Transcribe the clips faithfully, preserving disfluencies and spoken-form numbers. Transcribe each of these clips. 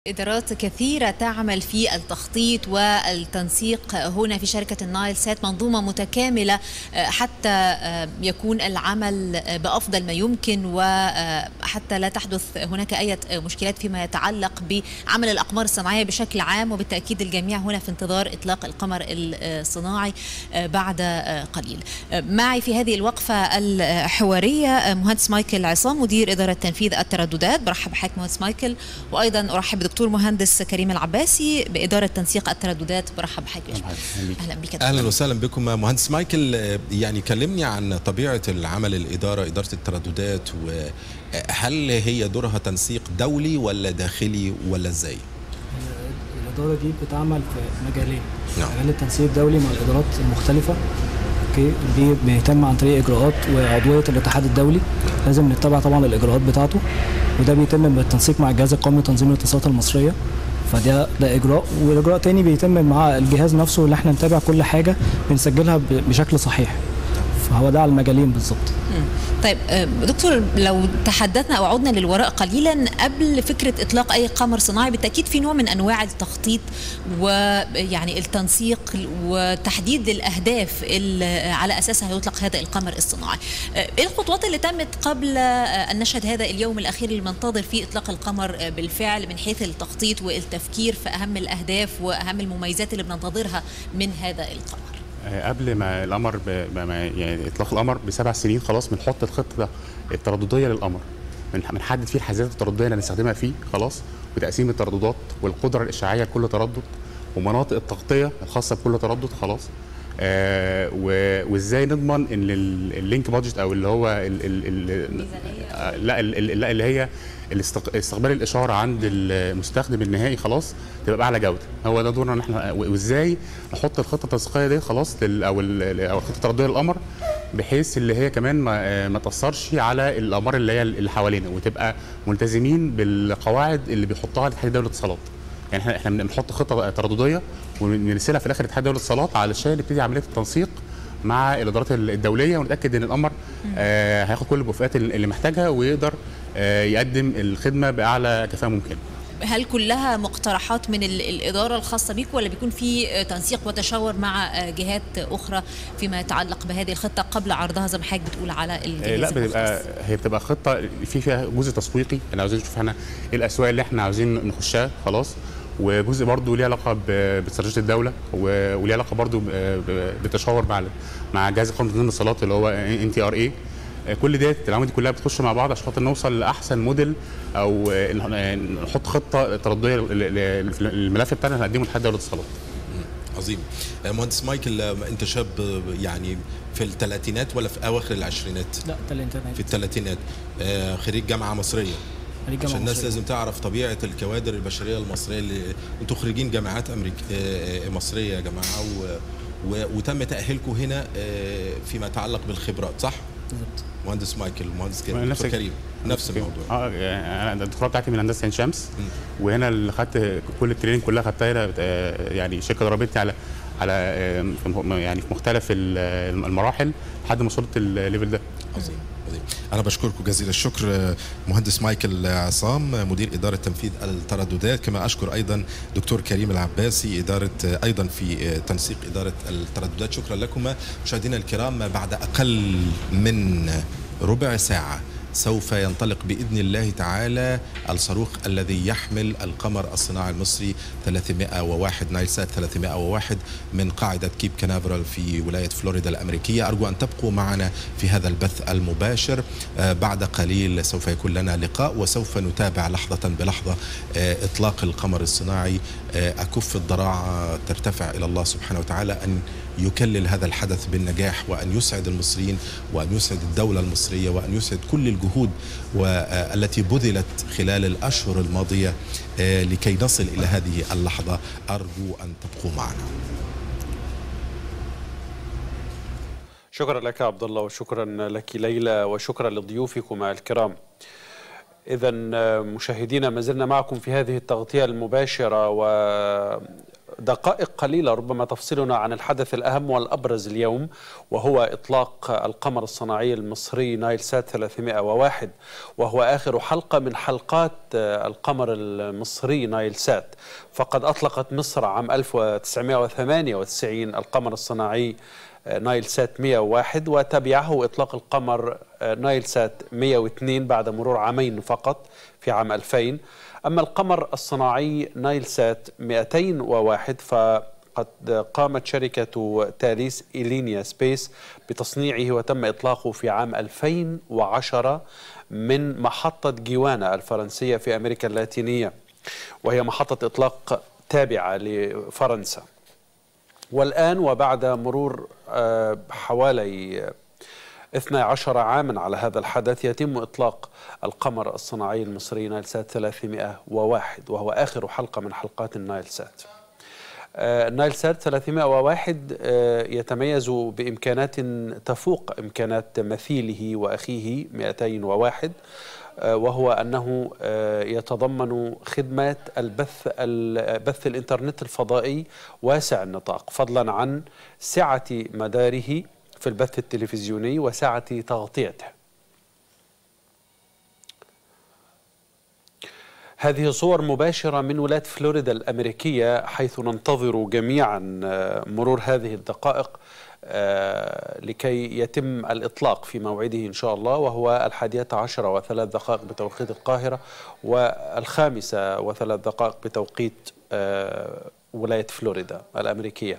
إدارات كثيرة تعمل في التخطيط والتنسيق هنا في شركة النايل سات، منظومة متكاملة حتى يكون العمل بأفضل ما يمكن وحتى لا تحدث هناك أي مشكلات فيما يتعلق بعمل الأقمار الصناعية بشكل عام. وبالتأكيد الجميع هنا في انتظار إطلاق القمر الصناعي بعد قليل. معي في هذه الوقفة الحوارية مهندس مايكل عصام مدير إدارة تنفيذ الترددات. برحب بحضرتك مهندس مايكل، وأيضا أرحب دكتور مهندس كريم العباسي بإدارة تنسيق الترددات. برحب بحضرتك. أهلا بك. أهلا وسهلا بكم مهندس مايكل. يعني كلمني عن طبيعة العمل الإدارة إدارة الترددات، وهل هي دورها تنسيق دولي ولا داخلي ولا إزاي؟ الإدارة دي بتعمل في مجالين. نعم. مجال التنسيق الدولي مع الإدارات المختلفة، اوكي، دي بيتم عن طريق اجراءات وعضويه الاتحاد الدولي، لازم نتبع طبعا الاجراءات بتاعته، وده بيتم بالتنسيق مع الجهاز القومي لتنظيم الاتصالات المصريه. فده ده اجراء، والاجراء تاني بيتم مع الجهاز نفسه اللي احنا نتابع كل حاجه بنسجلها بشكل صحيح. فهو ده على المجالين بالظبط. طيب دكتور، لو تحدثنا او عدنا للوراء قليلا قبل فكره اطلاق اي قمر صناعي، بالتاكيد في نوع من انواع التخطيط ويعني التنسيق وتحديد الاهداف اللي على اساسها يطلق هذا القمر الصناعي. ايه الخطوات اللي تمت قبل ان نشهد هذا اليوم الاخير اللي بننتظر فيه اطلاق القمر بالفعل، من حيث التخطيط والتفكير في اهم الاهداف واهم المميزات اللي بننتظرها من هذا القمر؟ قبل ما القمر يعني اطلاق القمر بسبع سنين خلاص بنحط الخطه التردديه للقمر، بنحدد فيه الحاذات التردديه اللي هنستخدمها فيه خلاص، وتقسيم الترددات والقدره الاشعاعيه لكل تردد، ومناطق التغطيه الخاصه بكل تردد خلاص. آه وازاي نضمن ان اللينك بادجت او اللي هو ال ال ال لا لا اللي هي استقبال الاشاره عند المستخدم النهائي خلاص تبقى باعلى جوده. هو ده دورنا ان احنا، وازاي نحط الخطه التنسيقيه دي خلاص او او الخطه التردديه للقمر، بحيث اللي هي كمان ما, ما تاثرش على الاقمار اللي هي اللي حوالينا، وتبقى ملتزمين بالقواعد اللي بيحطها الاتحاد الدولي للاتصالات. يعني احنا احنا بنحط خطه تردديه ونرسلها في الاخر الاتحاد الدولي للاتصالات علشان نبتدي عمليه التنسيق مع الادارات الدوليه، ونتاكد ان القمر آه هياخد كل الموافقات اللي محتاجها، ويقدر آه يقدم الخدمه باعلى كفاءه ممكنه. هل كلها مقترحات من الإدارة الخاصة بيك، ولا بيكون في تنسيق وتشاور مع جهات أخرى فيما يتعلق بهذه الخطة قبل عرضها زي ما حضرتك بتقول على الجهاز؟ لا، بتبقى هي بتبقى خطة في فيها جزء تسويقي، احنا عاوزين نشوف احنا ايه الأسواق اللي احنا عاوزين نخشها خلاص، وجزء برضه ليه علاقة باستراتيجية الدولة، وليه علاقة برضه بالتشاور مع مع جهاز القومي لتنظيم الاتصالات اللي هو ان تي ار اي. كل ديت العوامل دي كلها بتخش مع بعض عشان خاطر نوصل لاحسن موديل، او نحط خطه تردديه للملف بتاعنا اللي هنقدمه للاتحاد الدولي للاتصالات. عظيم. مهندس مايكل، انت شاب يعني في الثلاثينات ولا في اواخر العشرينات؟ لا، الثلاثينات. في الثلاثينات. خريج جامعه مصريه. خريج عشان الناس مصرية. لازم تعرف طبيعه الكوادر البشريه المصريه، اللي انتوا خريجين جامعات امريكيه مصريه يا جماعه، و... و... وتم تاهيلكم هنا فيما يتعلق بالخبرات، صح؟ بالظبط. مهندس مايكل ومهندس كريم نفس كريم نفس الموضوع. اه انا الدكتوراه بتاعتي من هندسه عين شمس، م. وهنا اللي خدت كل التريننج كلها خدتها، يعني شركه دربتني على على يعني في مختلف المراحل لحد ما وصلت الليفل ده. عظيم عظيم. انا بشكركم جزيل الشكر مهندس مايكل عصام مدير اداره تنفيذ الترددات، كما اشكر ايضا دكتور كريم العباسي اداره ايضا في تنسيق اداره الترددات. شكرا لكم مشاهدينا الكرام. بعد اقل من ربع ساعه سوف ينطلق بإذن الله تعالى الصاروخ الذي يحمل القمر الصناعي المصري ثلاثمائة وواحد نايل سات ثلاثمائة وواحد من قاعدة كيب كانافرال في ولاية فلوريدا الأمريكية. أرجو أن تبقوا معنا في هذا البث المباشر. بعد قليل سوف يكون لنا لقاء، وسوف نتابع لحظة بلحظة إطلاق القمر الصناعي. أكف الضراعة ترتفع إلى الله سبحانه وتعالى أن يكلل هذا الحدث بالنجاح، وأن يسعد المصريين، وأن يسعد الدولة المصرية، وأن يسعد كل الجهود والتي بذلت خلال الأشهر الماضية لكي نصل إلى هذه اللحظة. أرجو أن تبقوا معنا. شكرا لك عبد الله، وشكرا لك ليلى، وشكرا لضيوفكم الكرام. إذا مشاهدينا، ما زلنا معكم في هذه التغطية المباشرة، و دقائق قليلة ربما تفصلنا عن الحدث الأهم والأبرز اليوم، وهو إطلاق القمر الصناعي المصري نايل سات ثلاثمائة وواحد، وهو آخر حلقة من حلقات القمر المصري نايل سات. فقد أطلقت مصر عام ألف وتسعمائة وثمانية وتسعين القمر الصناعي نايل سات مئة وواحد، وتبعه إطلاق القمر نايل سات مئة واثنين بعد مرور عامين فقط في عام ألفين. أما القمر الصناعي نايل سات مئتين وواحد فقد قامت شركة تاليس إيلينيا سبيس بتصنيعه، وتم إطلاقه في عام ألفين وعشرة من محطة جيوانا الفرنسية في أمريكا اللاتينية، وهي محطة إطلاق تابعة لفرنسا. والآن وبعد مرور حوالي اثني عشر عاما على هذا الحدث، يتم إطلاق القمر الصناعي المصري نايل سات ثلاثمائة وواحد، وهو آخر حلقة من حلقات النايل سات. نايل سات ثلاثمائة وواحد يتميز بإمكانات تفوق إمكانات مثيله وأخيه مئتين وواحد، وهو أنه يتضمن خدمات البث بث الإنترنت الفضائي واسع النطاق، فضلا عن سعة مداره في البث التلفزيوني وسعة تغطيته. هذه صور مباشرة من ولاية فلوريدا الأمريكية، حيث ننتظر جميعا مرور هذه الدقائق لكي يتم الإطلاق في موعده إن شاء الله، وهو الحادية عشرة وثلاث دقائق بتوقيت القاهرة، والخامسة وثلاث دقائق بتوقيت ولاية فلوريدا الأمريكية.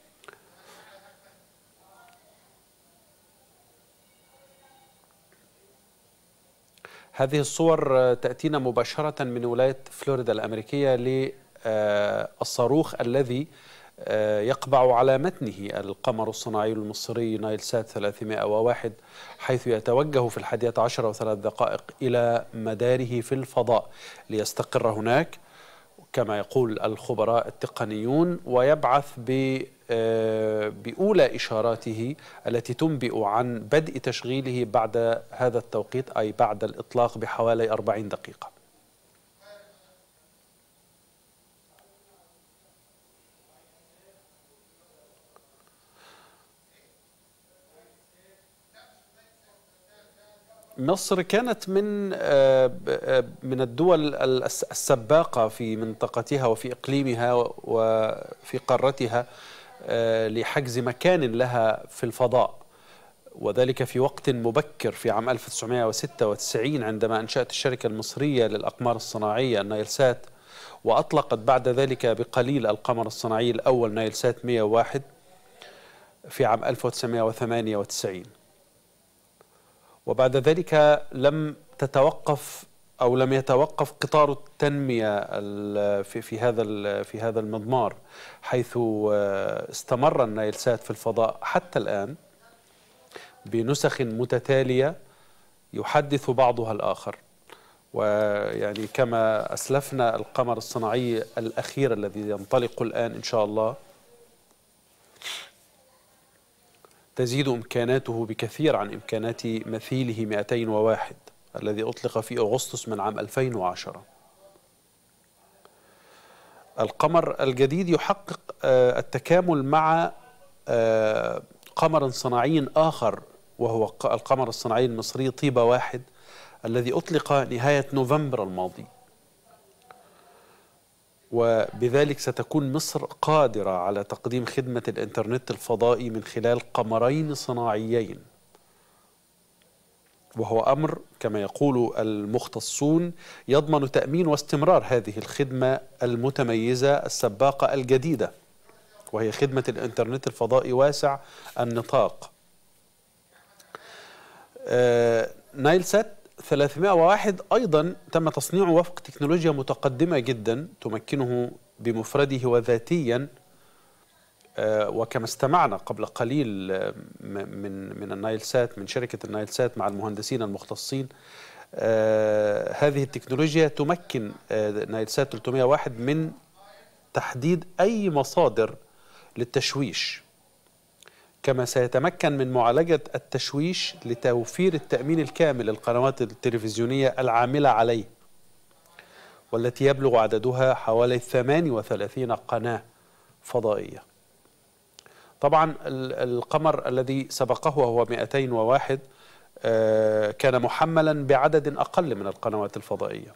هذه الصور تأتينا مباشرة من ولاية فلوريدا الأمريكية للصاروخ الذي يقبع على متنه القمر الصناعي المصري نايل سات ثلاثمائة وواحد، حيث يتوجه في الحادية عشرة وثلاث دقائق إلى مداره في الفضاء ليستقر هناك كما يقول الخبراء التقنيون، ويبعث بأولى إشاراته التي تنبئ عن بدء تشغيله بعد هذا التوقيت، أي بعد الإطلاق بحوالي أربعين دقيقة. مصر كانت من من الدول السباقة في منطقتها وفي إقليمها وفي قارتها لحجز مكان لها في الفضاء، وذلك في وقت مبكر في عام ألف وتسعمائة وستة وتسعين عندما أنشأت الشركة المصرية للأقمار الصناعية نايل سات، وأطلقت بعد ذلك بقليل القمر الصناعي الأول نايل سات مئة وواحد في عام ألف وتسعمائة وثمانية وتسعين. وبعد ذلك لم تتوقف أو لم يتوقف قطار التنمية في في هذا في هذا المضمار، حيث استمر النايل سات في الفضاء حتى الآن بنسخ متتالية يحدث بعضها الآخر. ويعني كما أسلفنا القمر الصناعي الأخير الذي ينطلق الآن إن شاء الله تزيد إمكاناته بكثير عن إمكانات مثيله مئتين وواحد الذي أطلق في أغسطس من عام ألفين وعشرة. القمر الجديد يحقق التكامل مع قمر صناعي آخر، وهو القمر الصناعي المصري طيبة واحد الذي أطلق نهاية نوفمبر الماضي، وبذلك ستكون مصر قادرة على تقديم خدمة الإنترنت الفضائي من خلال قمرين صناعيين، وهو أمر كما يقول المختصون يضمن تأمين واستمرار هذه الخدمة المتميزة السباقة الجديدة، وهي خدمة الإنترنت الفضائي واسع النطاق. آه نايل سات ثلاثمائة وواحد أيضا تم تصنيعه وفق تكنولوجيا متقدمة جدا تمكنه بمفرده وذاتيا، آه وكما استمعنا قبل قليل من من النايل سات من شركة النايل سات مع المهندسين المختصين، آه هذه التكنولوجيا تمكن آه نايل سات ثلاثمائة وواحد من تحديد أي مصادر للتشويش، كما سيتمكن من معالجة التشويش لتوفير التأمين الكامل للقنوات التلفزيونية العاملة عليه، والتي يبلغ عددها حوالي ثمانية وثلاثين قناة فضائية. طبعا القمر الذي سبقه وهو مئتين وواحد كان محملا بعدد أقل من القنوات الفضائية.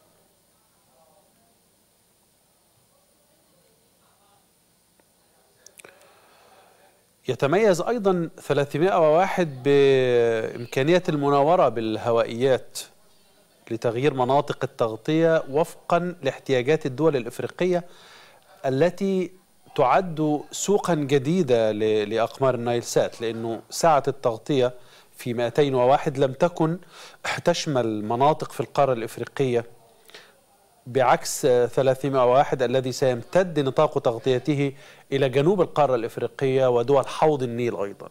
يتميز أيضا ثلاثمائة وواحد بإمكانية المناورة بالهوائيات لتغيير مناطق التغطية وفقا لاحتياجات الدول الإفريقية التي تعد سوقا جديدة لأقمار النايل سات، لأنه ساعة التغطية في مئتين وواحد لم تكن تشمل مناطق في القارة الإفريقية، بعكس ثلاثمائة وواحد الذي سيمتد نطاق تغطيته إلى جنوب القارة الإفريقية ودول حوض النيل أيضا.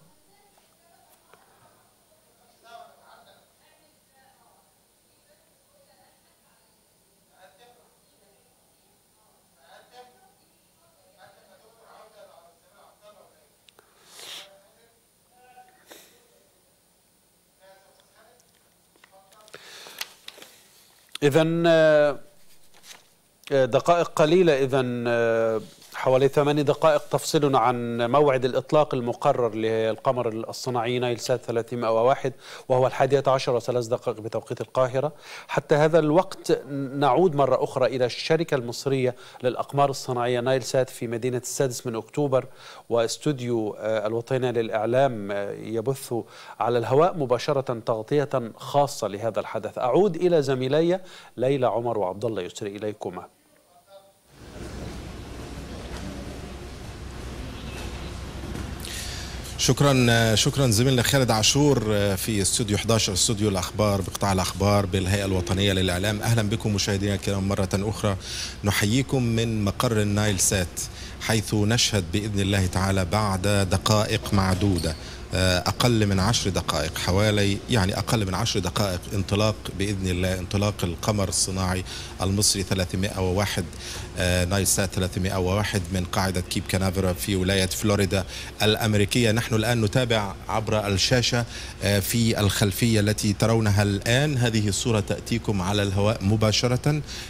إذن دقائق قليلة، إذن حوالي ثماني دقائق تفصلنا عن موعد الإطلاق المقرر للقمر الصناعي نايل سات ثلاثمائة وواحد، وهو الحادية عشر وثلاث دقائق بتوقيت القاهرة. حتى هذا الوقت نعود مرة أخرى إلى الشركة المصرية للأقمار الصناعية نايل سات في مدينة السادس من أكتوبر، واستوديو الوطني للإعلام يبث على الهواء مباشرة تغطية خاصة لهذا الحدث. أعود إلى زميلي ليلى عمر وعبد الله يسري، إليكما. شكرا شكرا زميلنا خالد عاشور في استوديو إحدى عشر، استوديو الاخبار بقطاع الاخبار بالهيئه الوطنيه للاعلام. اهلا بكم مشاهدينا الكرام مره اخرى، نحييكم من مقر النايل سات، حيث نشهد باذن الله تعالى بعد دقائق معدوده، أقل من عشر دقائق، حوالي يعني أقل من عشر دقائق انطلاق بإذن الله، انطلاق القمر الصناعي المصري ثلاثمائة وواحد، نايل سات ثلاثمائة وواحد من قاعدة كيب كانافيرال في ولاية فلوريدا الأمريكية. نحن الآن نتابع عبر الشاشة في الخلفية التي ترونها الآن، هذه الصورة تأتيكم على الهواء مباشرة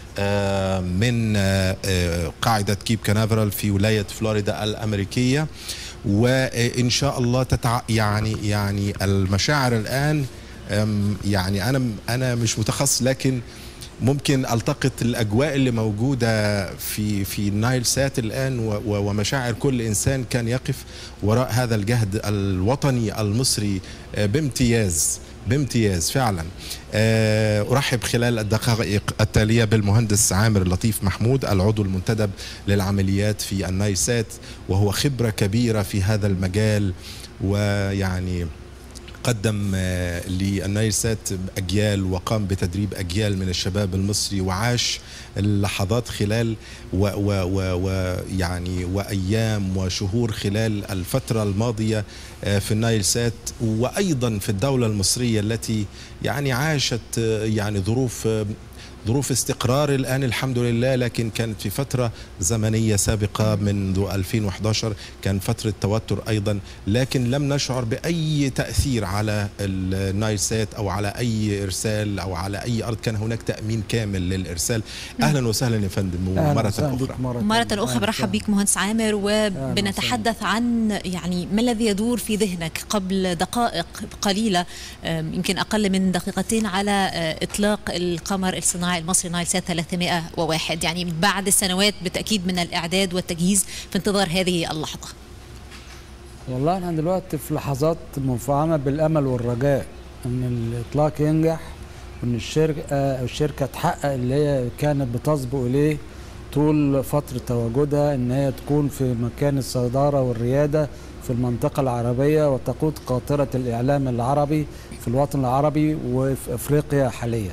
من قاعدة كيب كانافيرال في ولاية فلوريدا الأمريكية. وإن شاء الله تتع... يعني يعني المشاعر الآن، يعني أنا أنا مش متخصص، لكن ممكن ألتقط الأجواء اللي موجودة في في النايل سات الآن، ومشاعر كل إنسان كان يقف وراء هذا الجهد الوطني المصري بامتياز بامتياز فعلا. أرحب خلال الدقائق التالية بالمهندس عامر لطيف محمود، العضو المنتدب للعمليات في النايل سات، وهو خبرة كبيرة في هذا المجال، ويعني قدم للنايل سات أجيال وقام بتدريب أجيال من الشباب المصري، وعاش اللحظات خلال ويعني وأيام وشهور خلال الفترة الماضية في النايل سات، وأيضا في الدولة المصرية التي يعني عاشت يعني ظروف ظروف استقرار الآن الحمد لله، لكن كانت في فترة زمنية سابقة منذ ألفين وإحدى عشر كان فترة توتر أيضا، لكن لم نشعر بأي تأثير على النايل سات أو على أي إرسال أو على أي أرض، كان هناك تأمين كامل للإرسال. أهلا وسهلا يا فندم مرة أخرى. مرة أخرى برحب بك مهندس عامر، وبنتحدث عن يعني ما الذي يدور في ذهنك قبل دقائق قليلة، يمكن أقل من دقيقتين، على إطلاق القمر الصناعي المصري نايل سات ثلاثمائة وواحد، يعني بعد السنوات بالتأكيد من الإعداد والتجهيز في انتظار هذه اللحظة. والله احنا دلوقتي في لحظات مفعمة بالأمل والرجاء أن الإطلاق ينجح، وأن الشركة الشركة تحقق اللي هي كانت بتسبق إليه طول فترة تواجدها، أن هي تكون في مكان الصدارة والريادة في المنطقة العربية، وتقود قاطرة الإعلام العربي في الوطن العربي وفي أفريقيا حاليا.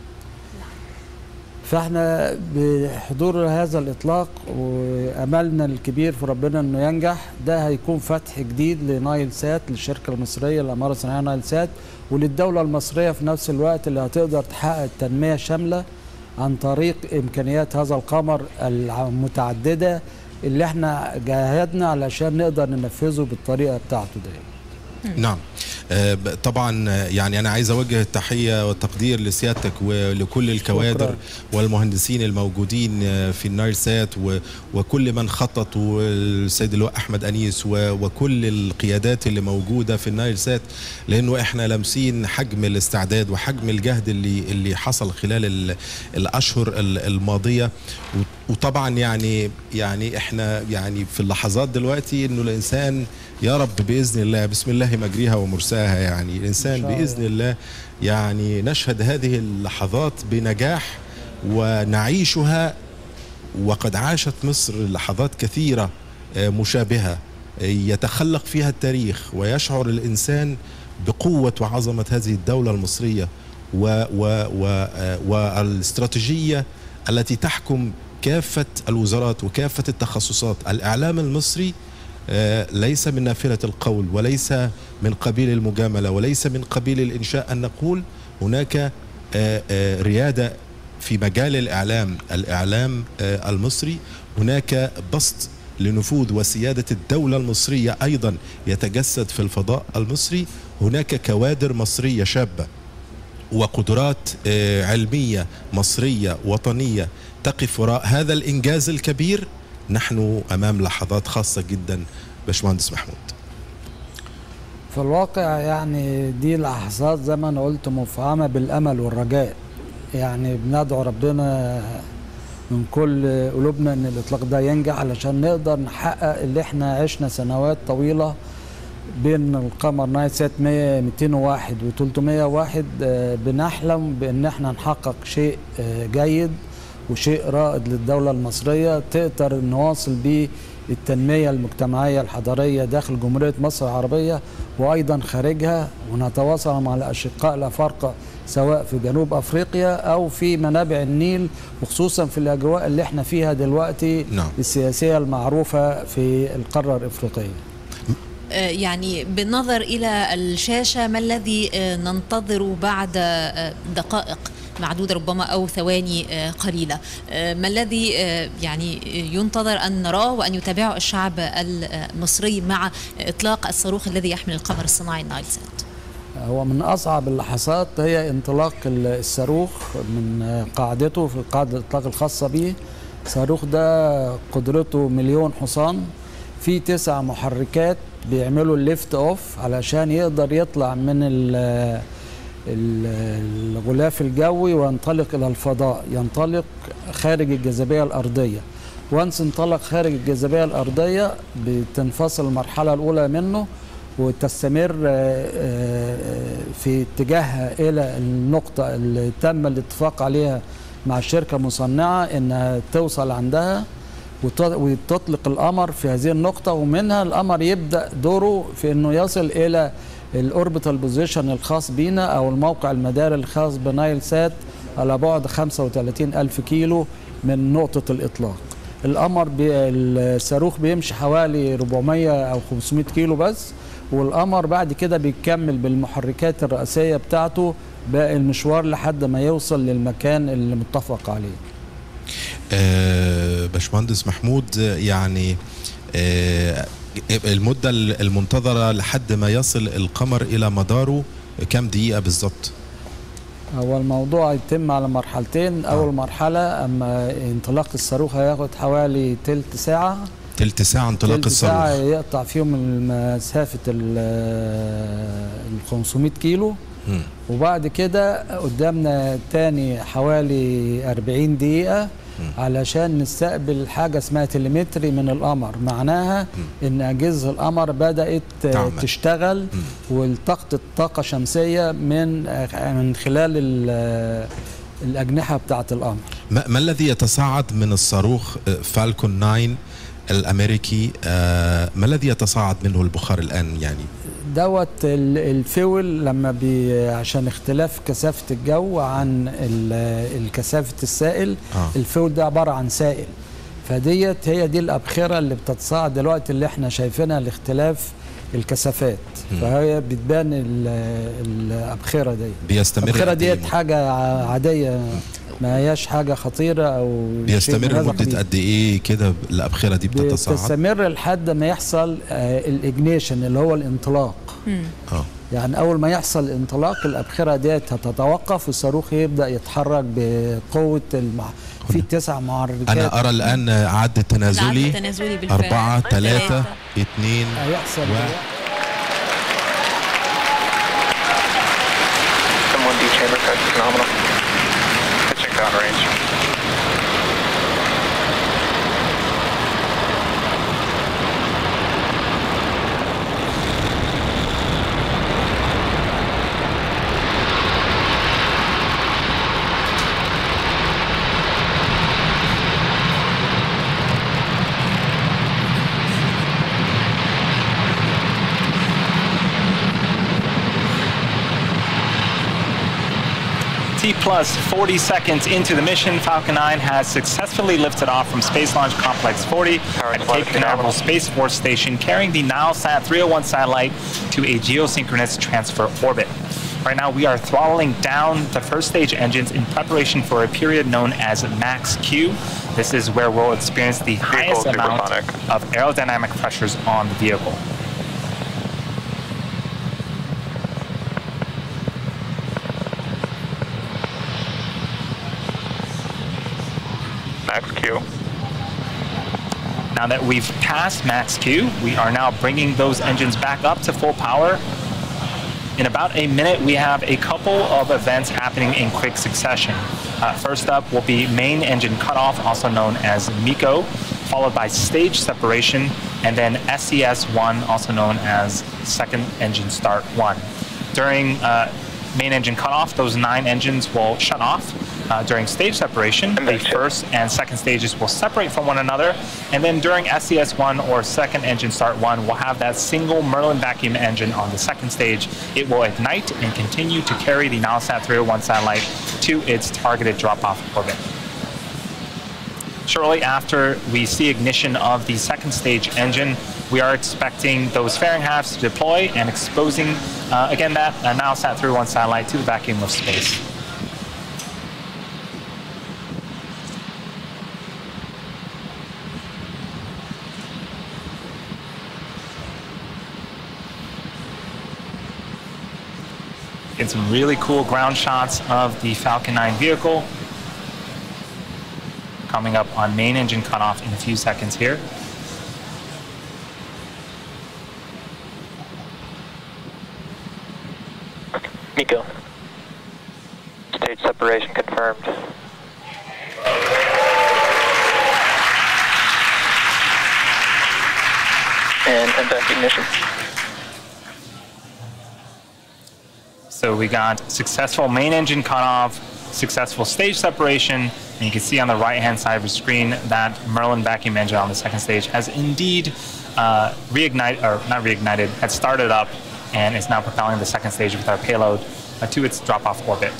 فاحنا بحضور هذا الإطلاق وأملنا الكبير في ربنا أنه ينجح، ده هيكون فتح جديد لنايل سات، للشركة المصرية للأقمار الصناعية نايل سات، وللدولة المصرية في نفس الوقت اللي هتقدر تحقق التنمية الشاملة عن طريق إمكانيات هذا القمر المتعددة اللي احنا جاهدنا علشان نقدر ننفذه بالطريقة بتاعته دي. نعم. طبعا يعني أنا عايز أوجه التحية والتقدير لسيادتك ولكل الكوادر شكرا. والمهندسين الموجودين في النايل سات وكل من خطط، والسيد اللواء أحمد أنيس وكل القيادات اللي موجودة في النايل سات، لأنه إحنا لامسين حجم الاستعداد وحجم الجهد اللي اللي حصل خلال الأشهر الماضية. وطبعا يعني يعني إحنا يعني في اللحظات دلوقتي إنه الإنسان يا رب بإذن الله بسم الله مجريها ومرساها، يعني الإنسان بإذن الله يعني نشهد هذه اللحظات بنجاح ونعيشها. وقد عاشت مصر لحظات كثيرة مشابهة يتخلق فيها التاريخ ويشعر الإنسان بقوة وعظمة هذه الدولة المصرية والاستراتيجية التي تحكم كافة الوزارات وكافة التخصصات. الإعلام المصري ليس من نافلة القول وليس من قبيل المجاملة وليس من قبيل الإنشاء أن نقول هناك ريادة في مجال الإعلام الإعلام المصري. هناك بسط لنفوذ وسيادة الدولة المصرية أيضا يتجسد في الفضاء المصري. هناك كوادر مصرية شابة وقدرات علمية مصرية وطنية تقف وراء هذا الإنجاز الكبير. نحن أمام لحظات خاصة جدا باشمهندس محمود. في الواقع يعني دي لحظات زي ما أنا قلت مفعمة بالأمل والرجاء، يعني بندعو ربنا من كل قلوبنا ان الاطلاق ده ينجح علشان نقدر نحقق اللي احنا عشنا سنوات طويله بين القمر نايل سات مئتين وواحد وثلاثمئة وواحد بنحلم بان احنا نحقق شيء جيد وشيء رائد للدوله المصريه تقدر نواصل بيه التنميه المجتمعيه الحضاريه داخل جمهوريه مصر العربيه وايضا خارجها، ونتواصل مع الاشقاء الافارقه سواء في جنوب افريقيا او في منابع النيل، وخصوصا في الاجواء اللي احنا فيها دلوقتي نعم. السياسيه المعروفه في القاره الافريقيه. يعني بالنظر الى الشاشه ما الذي ننتظره بعد دقائق معدودة ربما أو ثواني قليلة؟ ما الذي يعني ينتظر أن نراه وأن يتابعه الشعب المصري مع إطلاق الصاروخ الذي يحمل القمر الصناعي نايل سات؟ هو من أصعب اللحظات هي انطلاق الصاروخ من قاعدته في قاعدة الإطلاق الخاصة به. الصاروخ ده قدرته مليون حصان، في تسع محركات بيعملوا الليفت أوف علشان يقدر يطلع من الغلاف الجوي وينطلق إلى الفضاء، ينطلق خارج الجاذبية الأرضية. وانس انطلق خارج الجاذبية الأرضية بتنفصل المرحلة الأولى منه وتستمر في اتجاهها إلى النقطة اللي تم الاتفاق عليها مع الشركة المصنعة إنها توصل عندها وتطلق القمر في هذه النقطة، ومنها القمر يبدأ دوره في إنه يصل إلى الأوربيتال بوزيشن الخاص بينا أو الموقع المداري الخاص بنايل سات على بعد خمسة وثلاثين ألف كيلو من نقطة الإطلاق. القمر الصاروخ بيمشي حوالي أربعمئة أو خمسمئة كيلو بس، والقمر بعد كده بيكمل بالمحركات الرئيسية بتاعته باقي المشوار لحد ما يوصل للمكان اللي متفق عليه. أه باشمهندس محمود، يعني أه المدة المنتظرة لحد ما يصل القمر إلى مداره كم دقيقة بالظبط؟ هو الموضوع يتم على مرحلتين. أول آه. مرحلة أما انطلاق الصاروخ هياخد حوالي تلت ساعة تلت ساعة انطلاق تلت الصاروخ ساعة يقطع فيهم مسافة ال خمسمئة كيلو. م. وبعد كده قدامنا تاني حوالي أربعين دقيقة علشان نستقبل حاجة اسمها تليمتري من القمر، معناها م. ان اجهزة القمر بدأت تعمل. تشتغل والتقط الطاقة شمسية من من خلال الأجنحة بتاعة القمر. ما, ما الذي يتصاعد من الصاروخ فالكون تسعة الأمريكي؟ ما الذي يتصاعد منه البخار الآن؟ يعني دوت الفيول لما بي عشان اختلاف كثافة الجو عن الكثافة السائل. آه. الفيول ده عبارة عن سائل، فديت هي دي الأبخرة اللي بتتصاعد دلوقتي اللي احنا شايفينها لاختلاف الكثافات. م. فهي بتبان الأبخرة دي. بيستمر الأبخرة ديت حاجة عادية ما هياش حاجة خطيرة أو بيستمر مدة قد إيه كده الأبخرة دي بتتصاعد؟ بتستمر لحد ما يحصل آه الإجنيشن اللي هو الانطلاق. اه يعني أول ما يحصل انطلاق الأبخرة ديت هتتوقف والصاروخ يبدأ يتحرك بقوة المع... في تسع معركات. أنا أرى الآن عد تنازلي أربعة ثلاثة اثنين هيحصل T plus forty seconds into the mission, Falcon nine has successfully lifted off from Space Launch Complex forty at Cape Canaveral Space Force Station, carrying the Nilesat three oh one satellite to a geosynchronous transfer orbit. Right now, we are throttling down the first stage engines in preparation for a period known as max Q. This is where we'll experience the highest amount of aerodynamic pressures on the vehicle. Max Q. Now that we've passed max Q, we are now bringing those engines back up to full power. In about a minute, we have a couple of events happening in quick succession. Uh, first up will be main engine cutoff, also known as MECO, followed by stage separation, and then S E S one, also known as second engine start one. During uh, main engine cutoff, those nine engines will shut off. Uh, during stage separation, the first and second stages will separate from one another, and then during S E S one or second engine start one, we'll have that single Merlin vacuum engine on the second stage. It will ignite and continue to carry the Nilesat three oh one satellite to its targeted drop-off orbit. Shortly after we see ignition of the second stage engine, we are expecting those fairing halves to deploy and exposing, uh, again, that uh, Nilesat three oh one satellite to the vacuum of space. Get some really cool ground shots of the Falcon nine vehicle coming up on main engine cutoff in a few seconds here. MECO. Stage separation confirmed. And event ignition. So we got successful main engine cutoff, successful stage separation, and you can see on the right-hand side of the screen that Merlin vacuum engine on the second stage has indeed uh, reignited, or not reignited, had started up and is now propelling the second stage with our payload uh, to its drop-off orbit.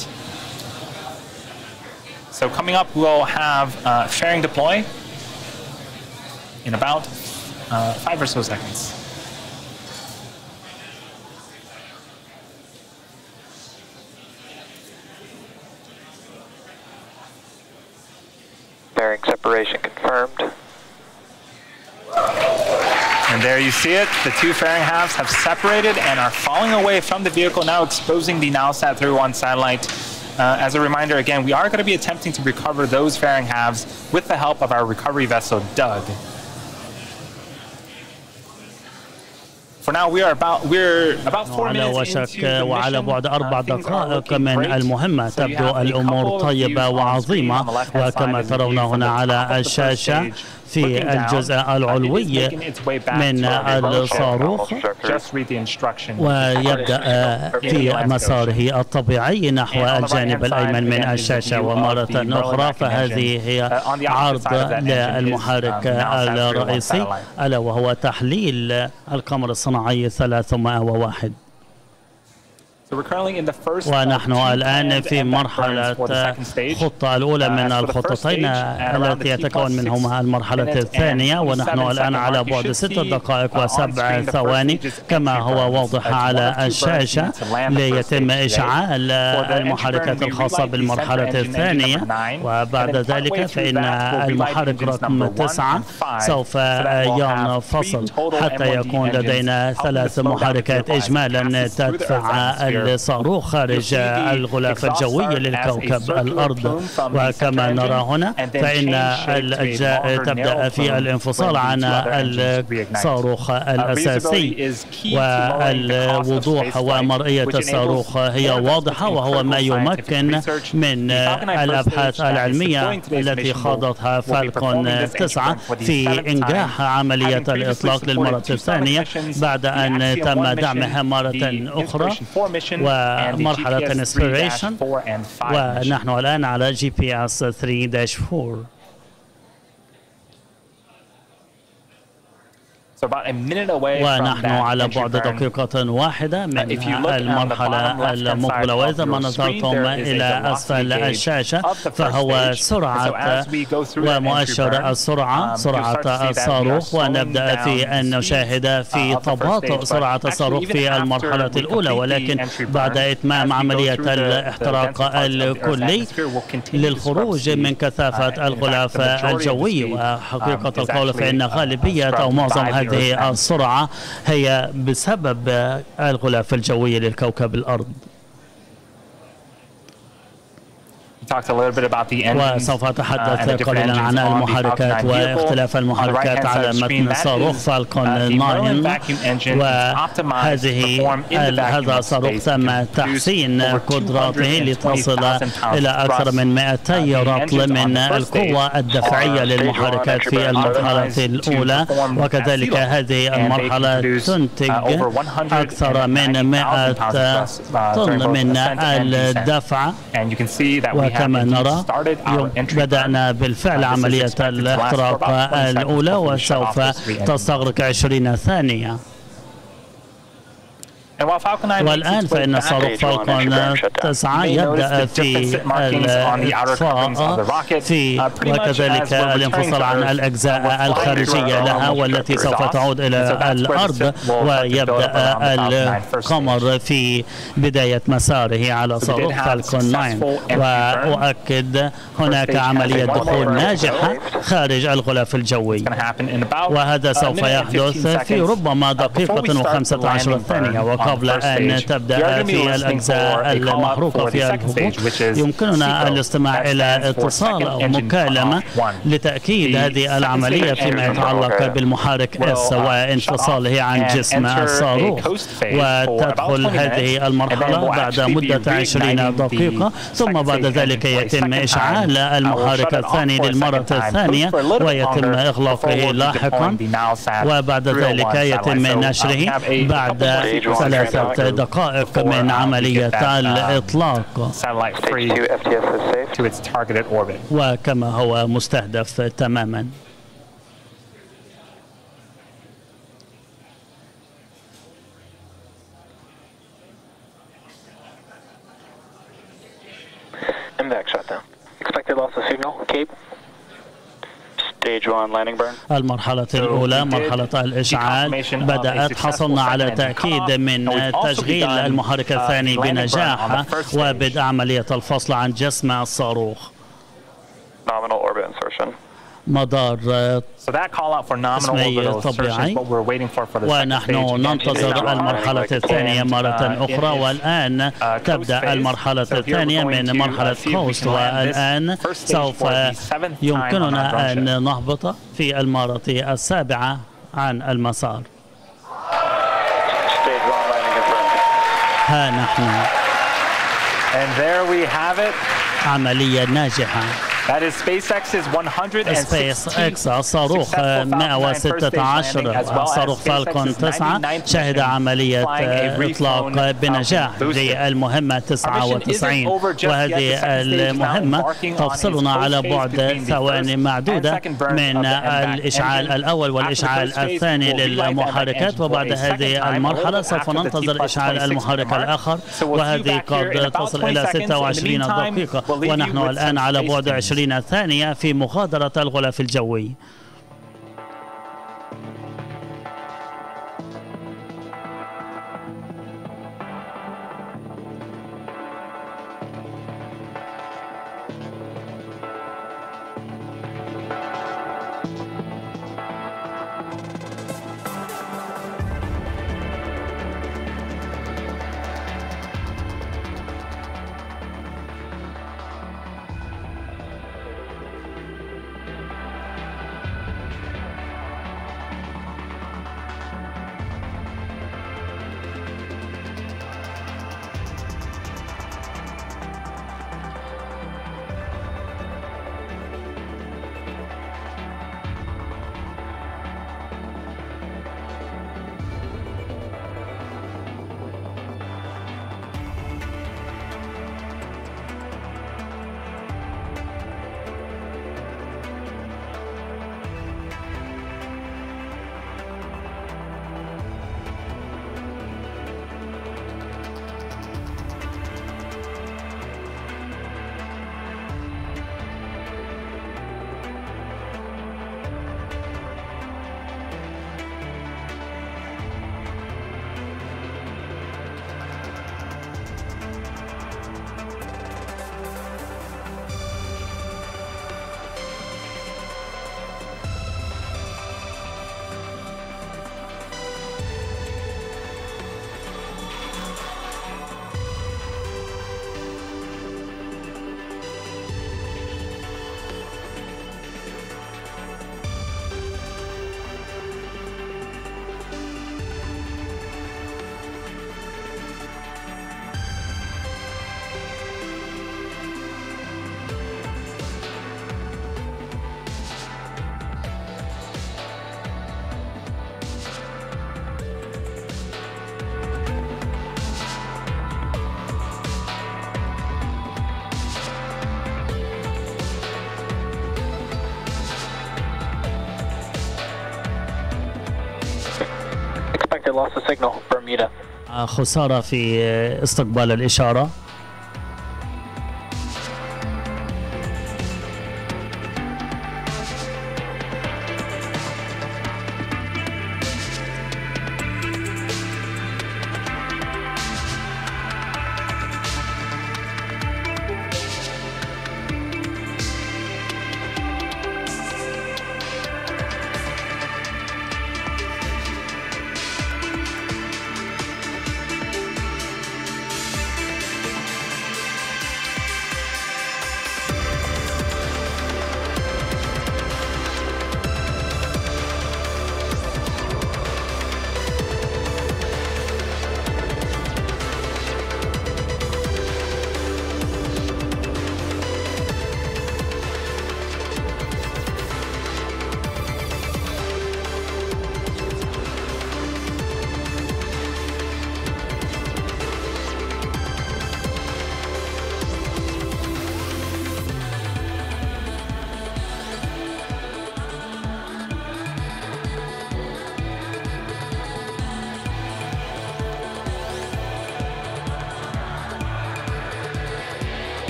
So coming up, we'll have uh, fairing deploy in about uh, five or so seconds. Fairing separation confirmed. And there you see it. The two fairing halves have separated and are falling away from the vehicle, now exposing the Nilesat three oh one satellite. Uh, as a reminder, again, we are going to be attempting to recover those fairing halves with the help of our recovery vessel, Doug. For now, we are about we're about four على minutes وشك into the وعلى بعد mission. أربع Uh, things are دقائق looking من great. المهمة. So you تبدو have a الأمور couple of طيبة views on وعظيمة، screen. On the left-hand وكما side is a ترون view from the هنا top على of the first الشاشة stage. في الجزء العلوي من الصاروخ Just read the instruction. ويبدأ في مساره الطبيعي نحو الجانب الأيمن من الشاشة. ومرة أخرى فهذه هي عرض للمحرك الرئيسي ألا وهو تحليل القمر الصناعي ثلاثمائة وواحد. ونحن الآن في مرحلة خطة الأولى من الخطتين التي يتكون منهما المرحلة الثانية، ونحن الآن على بعد ست دقائق وسبع ثواني كما هو واضح على الشاشة ليتم إشعال المحركات الخاصة بالمرحلة الثانية. وبعد ذلك فإن المحرك رقم تسعة سوف ينفصل حتى يكون لدينا ثلاث محركات إجمالا تدفع الصاروخ خارج الغلاف الجوي للكوكب الأرض. وكما نرى هنا فإن الأجزاء تبدأ في الانفصال عن الصاروخ الأساسي، والوضوح ومرئية الصاروخ هي واضحة، وهو ما يمكن من الأبحاث العلمية التي خاضتها فالكون تسعة في إنجاح عملية الإطلاق للمرة الثانية بعد أن تم دعمها مرة أخرى ومرحلة انسبيريشن. ونحن الآن على جي بي اس ثلاثة أربعة. ونحن على بعد دقيقة واحدة من المرحلة المقبلة. وإذا ما نظرتم إلى أسفل الشاشة فهو سرعة ومؤشر السرعة سرعة الصاروخ، ونبدأ في أن نشاهد في تباطؤ سرعة الصاروخ في المرحلة الأولى، ولكن بعد إتمام عملية الاحتراق الكلي للخروج من كثافة الغلاف الجوي. وحقيقة القول فإن غالبية أو معظم هذه السرعة هي بسبب الغلاف الجوي للكوكب الأرض. وسوف أتحدث قليلا عن المحركات واختلاف المحركات على متن الصاروخ فالكون تسعة. وهذه هذا الصاروخ تم تحسين قدراته لتصل إلى أكثر من مئتي رطل من القوة الدفعية للمحركات في المرحلة الأولى، وكذلك هذه المرحلة تنتج أكثر من مئة طن من الدفع. وكما نرى بدأنا بالفعل عملية الاحتراق الأولى وسوف تستغرق عشرين ثانية. والآن فإن صاروخ فالكون تسعة يبدأ في الإطفاء في وكذلك الانفصال عن الأجزاء الخارجية لها والتي سوف تعود إلى الأرض، ويبدأ القمر في بداية مساره على صاروخ فالكون تسعة. وأؤكد هناك عملية دخول ناجحة خارج الغلاف الجوي، وهذا سوف يحدث في ربما دقيقة وخمسة عشر ثانية. قبل أن تبدأ في الأجزاء المحروقة في الهبوط يمكننا الاستماع إلى اتصال أو مكالمة لتأكيد هذه العملية فيما يتعلق بالمحرك إس وانفصاله عن جسم الصاروخ. وتدخل هذه المرحلة بعد مدة عشرين دقيقة، ثم بعد ذلك يتم إشعال المحرك الثاني للمرة الثانية ويتم إغلاقه لاحقا، وبعد ذلك يتم نشره بعد ثلاث دقائق من عملية الإطلاق وكما هو مستهدف تماما. Impact shutdown. Expected loss of signal. Cape. المرحلة الأولى مرحلة الإشعال بدأت، حصلنا على تأكيد من تشغيل المحرك الثاني بنجاح وبدء عملية الفصل عن جسم الصاروخ. مدار اسمي طبيعي، ونحن ننتظر المرحلة الثانية مرة أخرى. والآن تبدأ المرحلة الثانية من مرحلة كوست، والآن سوف يمكننا أن نهبط في المرة السابعة عن المسار. ها نحن عملية ناجحة. That is SpaceX's one hundred سبيس اكس الصاروخ مئة وستة عشر صاروخ فالكون تسعة شهد عملية إطلاق بنجاح للمهمة تسعة وتسعين، وهذه المهمة تفصلنا على بعد ثواني معدودة من الإشعال الأول والإشعال الثاني للمحركات، وبعد هذه المرحلة سوف ننتظر إشعال المحرك الآخر، وهذه قد تصل إلى ستة وعشرين دقيقة، ونحن الآن على بعد عشرين ثانية في مغادرة الغلاف الجوي. Lost the signal, Bermuda. خسارة في استقبال الإشارة.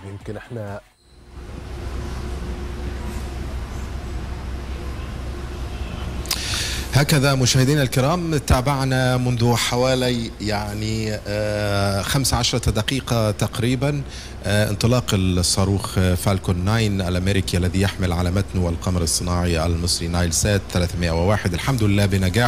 يمكن احنا هكذا مشاهدينا الكرام تابعنا منذ حوالي يعني خمس عشرة دقيقة تقريبا انطلاق الصاروخ فالكون تسعة الأمريكي الذي يحمل على متنه القمر الصناعي المصري نايل سات ثلاثمائة وواحد الحمد لله بنجاح،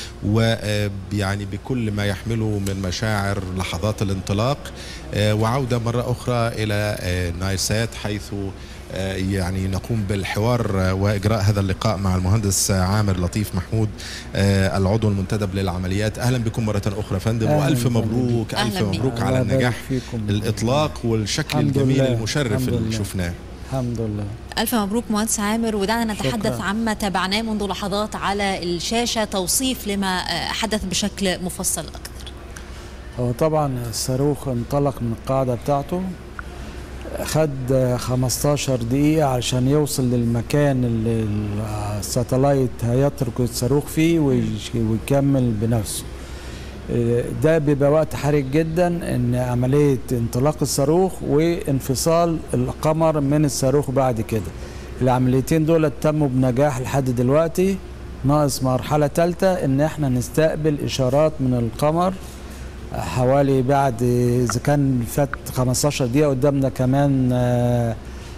ويعني بكل ما يحمله من مشاعر لحظات الانطلاق، وعودة مرة أخرى إلى نايل سات حيث يعني نقوم بالحوار وإجراء هذا اللقاء مع المهندس عامر لطيف محمود العضو المنتدب للعمليات. أهلا بكم مرة أخرى فندم، وألف مبروك ألف مبروك على النجاح الإطلاق والشكل الجميل المشرف اللي شفناه. الحمد لله. ألف مبروك مهندس عامر، ودعنا نتحدث عما تابعناه منذ لحظات على الشاشة، توصيف لما حدث بشكل مفصل أكثر. هو طبعا الصاروخ انطلق من القاعدة بتاعته، خد خمستاشر دقيقة عشان يوصل للمكان اللي الساتلايت هيترك الصاروخ فيه ويكمل بنفسه. ده بيبقى وقت حرج جدا ان عملية انطلاق الصاروخ وانفصال القمر من الصاروخ بعد كده. العمليتين دول تموا بنجاح لحد دلوقتي، ناقص مرحلة ثالثة ان احنا نستقبل اشارات من القمر حوالي بعد اذا كان فات خمستاشر دقيقة قدامنا كمان آآ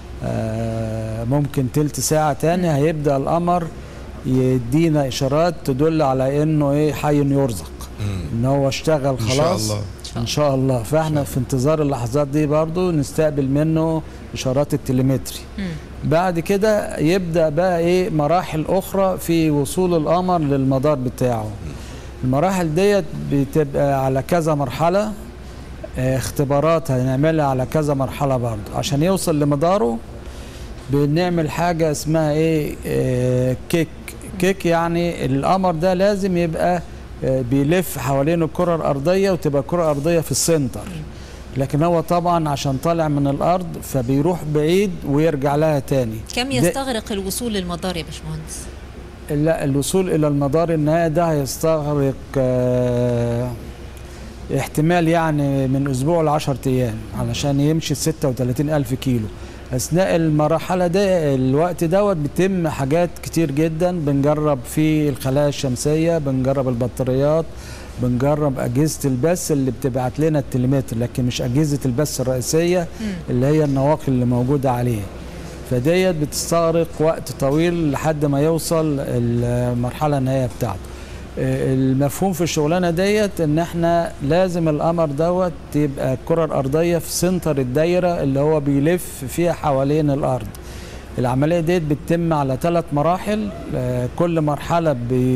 آآ ممكن تلت ساعة تاني هيبدأ القمر يدينا اشارات تدل على انه ايه حي يرزق، ان هو اشتغل خلاص ان شاء الله ان شاء الله. فاحنا في انتظار اللحظات دي برضو نستقبل منه اشارات التليمتري. بعد كده يبدأ بقى ايه مراحل اخرى في وصول القمر للمدار بتاعه. المراحل ديت بتبقى على كذا مرحلة، اختبارات هنعملها على كذا مرحلة برضو عشان يوصل لمداره. بنعمل حاجة اسمها ايه اه كيك كيك يعني القمر ده لازم يبقى اه بيلف حوالين الكرة الأرضية وتبقى الكرة الأرضية في السنتر، لكن هو طبعا عشان طالع من الأرض فبيروح بعيد ويرجع لها تاني. كم يستغرق الوصول للمدار يا باشمهندس؟ لا، الوصول إلى المدار النهائي ده هيستغرق اه احتمال يعني من أسبوع لعشر أيام علشان يمشي ستة وثلاثين ألف كيلو. أثناء المرحلة ده الوقت دوت بيتم حاجات كتير جدا، بنجرب في الخلايا الشمسية، بنجرب البطاريات، بنجرب أجهزة البث اللي بتبعت لنا التليمتر، لكن مش أجهزة البث الرئيسية اللي هي النواقل اللي موجودة عليه. فديت بتستغرق وقت طويل لحد ما يوصل المرحلة النهائية بتاعته. المفهوم في الشغلانة ديت ان احنا لازم القمر دوت تبقى الكرة الأرضية في سنتر الدايرة اللي هو بيلف فيها حوالين الأرض. العملية ديت بتتم على ثلاث مراحل، كل مرحلة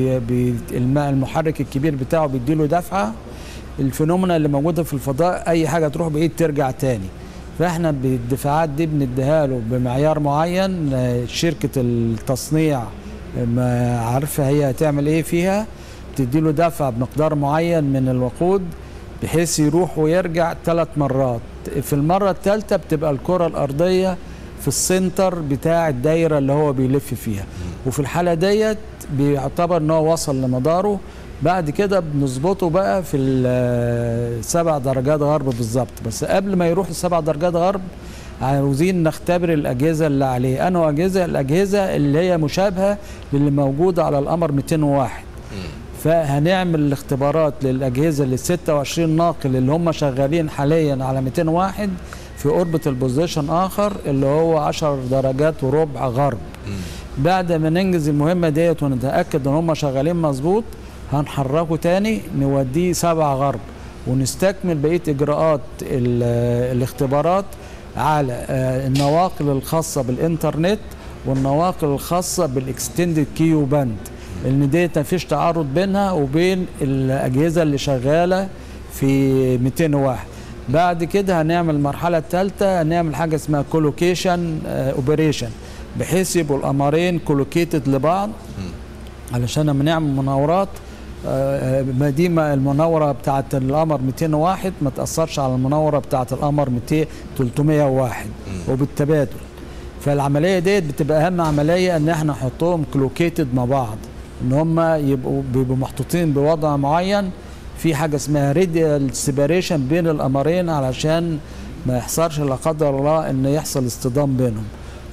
المحرك الكبير بتاعه بيديله دفعة. الفينومينا اللي موجودة في الفضاء أي حاجة تروح بعيد ترجع تاني، فاحنا بالدفاعات دي بنديها له بمعيار معين. شركة التصنيع ما عارفة هي هتعمل ايه فيها، تديله دفع بمقدار معين من الوقود بحيث يروح ويرجع ثلاث مرات. في المرة الثالثة بتبقى الكرة الأرضية في السنتر بتاع الدايرة اللي هو بيلف فيها، وفي الحالة ديت بيعتبر ان هو وصل لمداره. بعد كده بنظبطه بقى في السبع درجات غرب بالظبط، بس قبل ما يروح السبع درجات غرب عاوزين نختبر الأجهزة اللي عليه. أنه أجهزة الأجهزة اللي هي مشابهة للي موجودة على القمر مئتين وواحد. فهنعمل الاختبارات للأجهزة اللي ستة وعشرين ناقل اللي هم شغالين حاليا على مئتين وواحد في أوربت البوزيشن آخر اللي هو عشر درجات وربع غرب. بعد ما ننجز المهمة ديت ونتأكد ان هم شغالين مظبوط هنحركه تاني نوديه سبع غرب ونستكمل بقية إجراءات الاختبارات على النواقل الخاصة بالإنترنت والنواقل الخاصة بالإكستندد كيو باند، لأن ديت مفيش تعارض بينها وبين الأجهزة اللي شغالة في مئتين وواحد. بعد كده هنعمل المرحلة الثالثة، هنعمل حاجة اسمها كولوكيشن اوبريشن بحيث يبقوا القمرين كولوكيتد لبعض علشان لما نعمل مناورات ما دي المناورة بتاعة القمر مئتين وواحد ما تأثرش على المناورة بتاعة القمر ثلاثمائة وواحد وبالتبادل. فالعملية ديت بتبقى أهم عملية إن احنا نحطهم كلوكيتد مع بعض، إن هم يبقوا بيبقوا محطوطين بوضع معين في حاجة اسمها راديال سيباريشن بين القمرين علشان ما يحصلش لا قدر الله ان يحصل اصطدام بينهم.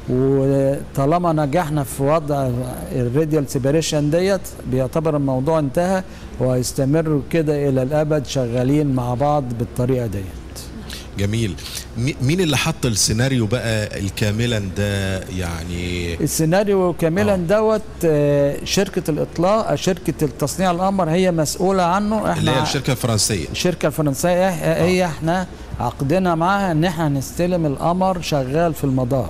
وطالما نجحنا في وضع الراديال سيبريشن ديت بيعتبر الموضوع انتهى، وهيستمروا كده الى الابد شغالين مع بعض بالطريقه ديت. جميل. مين اللي حط السيناريو بقى الكاملا ده؟ يعني السيناريو كاملا آه. دوت شركه الاطلاق، شركه التصنيع القمر هي مسؤوله عنه. احنا اللي هي الشركه الفرنسيه الشركه الفرنسيه آه. هي احنا عقدنا معاها ان احنا هنستلم القمر شغال في المدار،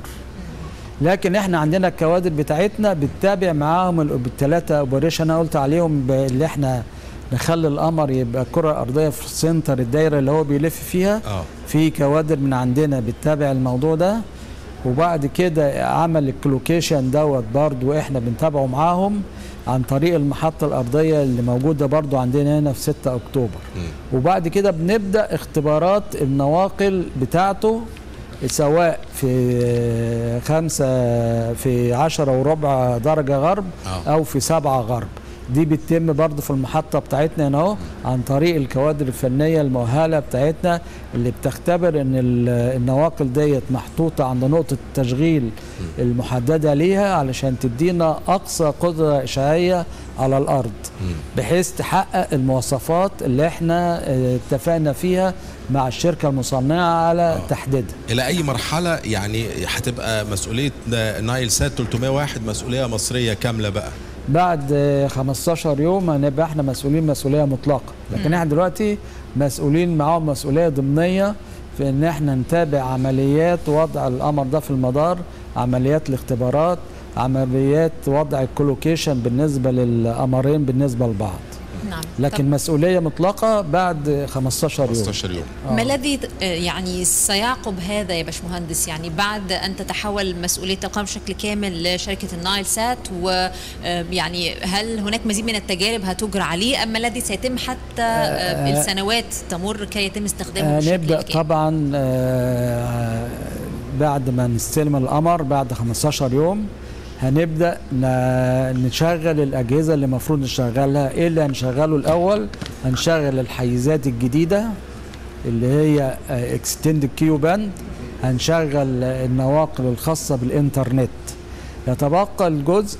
لكن احنا عندنا الكوادر بتاعتنا بتتابع معاهم بالثلاثه اوبريشن انا قلت عليهم، اللي احنا نخلي القمر يبقى الكره الارضيه في سنتر الدايره اللي هو بيلف فيها. اه في كوادر من عندنا بتتابع الموضوع ده، وبعد كده عمل الكلوكيشن دوت برضو احنا بنتابعه معاهم عن طريق المحطه الارضيه اللي موجوده برضو عندنا هنا في ستة أكتوبر. م. وبعد كده بنبدا اختبارات النواقل بتاعته، سواء في خمسة في عشرة وربع درجة غرب أوه. أو في سبعة غرب. دي بتتم برضه في المحطة بتاعتنا هنا اهو عن طريق الكوادر الفنية المؤهلة بتاعتنا اللي بتختبر ان النواقل ديت محطوطة عند نقطة التشغيل المحددة ليها علشان تدينا أقصى قدرة إشعاعية على الأرض، بحيث تحقق المواصفات اللي احنا اتفقنا فيها مع الشركة المصنعة على آه. تحديدها. إلى أي مرحلة يعني هتبقى مسؤولية نايل سات ثلاثمائة وواحد مسؤولية مصرية كاملة بقى؟ بعد خمستاشر يوم هنبقى احنا مسؤولين مسؤولية مطلقة، لكن احنا دلوقتي مسؤولين معاهم مسؤولية ضمنية في ان احنا نتابع عمليات وضع القمر ده في المدار، عمليات الاختبارات، عمليات وضع الكولوكيشن بالنسبة للقمرين بالنسبة لبعض. نعم. لكن مسؤولية مطلقة بعد خمستاشر يوم. خمستاشر يوم. آه. ما الذي يعني سيعقب هذا يا باشمهندس؟ يعني بعد أن تتحول مسؤولية القمر بشكل كامل لشركة النايل سات، ويعني هل هناك مزيد من التجارب هتجرى عليه، أم الذي سيتم حتى آه السنوات تمر كي يتم استخدامه آه بشكل نبدأ كامل؟ طبعا آه بعد ما نستلم القمر بعد خمستاشر يوم هنبدأ نشغل الأجهزة اللي المفروض نشغلها. إيه اللي هنشغله الأول؟ هنشغل الحيزات الجديدة اللي هي اكستند كيو باند، هنشغل النواقل الخاصة بالإنترنت. يتبقى الجزء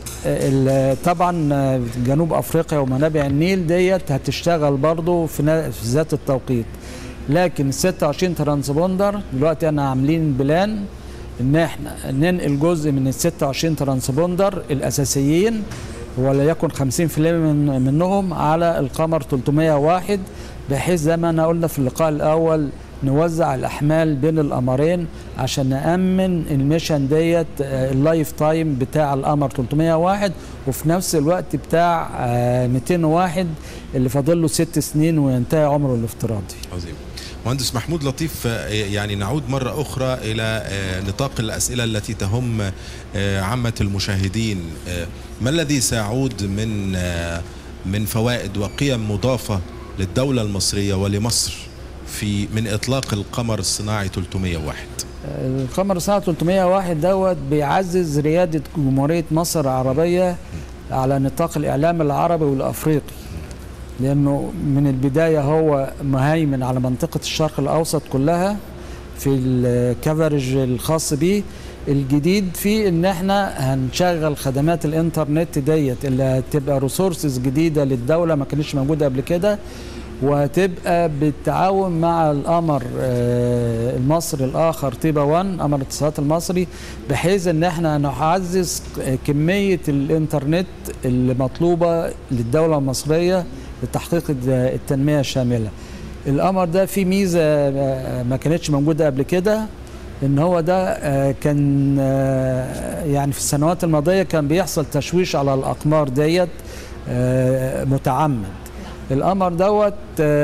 طبعا جنوب أفريقيا ومنابع النيل ديت هتشتغل برضو في ذات التوقيت، لكن ستة وعشرين ترانسبوندر دلوقتي أنا عاملين بلان ان احنا ننقل جزء من ال ستة وعشرين ترانسبوندر الاساسيين ولا يكن خمسين بالمئة من منهم على القمر ثلاثمائة وواحد، بحيث زي ما انا قلنا في اللقاء الاول نوزع الاحمال بين القمرين عشان نامن الميشن ديت اللايف تايم بتاع القمر ثلاثمائة وواحد، وفي نفس الوقت بتاع مئتين وواحد اللي فاضل له ست سنين وينتهي عمره الافتراضي. عظيم. مهندس محمود لطيف، يعني نعود مرة أخرى إلى نطاق الأسئلة التي تهم عامة المشاهدين. ما الذي سيعود من من فوائد وقيم مضافة للدولة المصرية ولمصر في من إطلاق القمر الصناعي ثلاثمائة وواحد؟ القمر الصناعي ثلاثمائة وواحد دوت بيعزز ريادة جمهورية مصر العربية على نطاق الإعلام العربي والأفريقي، لأنه من البداية هو مهيمن على منطقة الشرق الأوسط كلها في الكفرج الخاص به. الجديد فيه إن احنا هنشغل خدمات الإنترنت ديت اللي هتبقى ريسورسز جديدة للدولة ما كانتش موجودة قبل كده، وهتبقى بالتعاون مع القمر المصري الآخر طيبة واحد قمر الاتصالات المصري، بحيث إن احنا نعزز كمية الإنترنت اللي مطلوبة للدولة المصرية لتحقيق التنمية الشاملة. القمر ده فيه ميزة ما كانتش موجودة قبل كده، ان هو ده كان يعني في السنوات الماضية كان بيحصل تشويش على الأقمار ديت متعمد. القمر دوت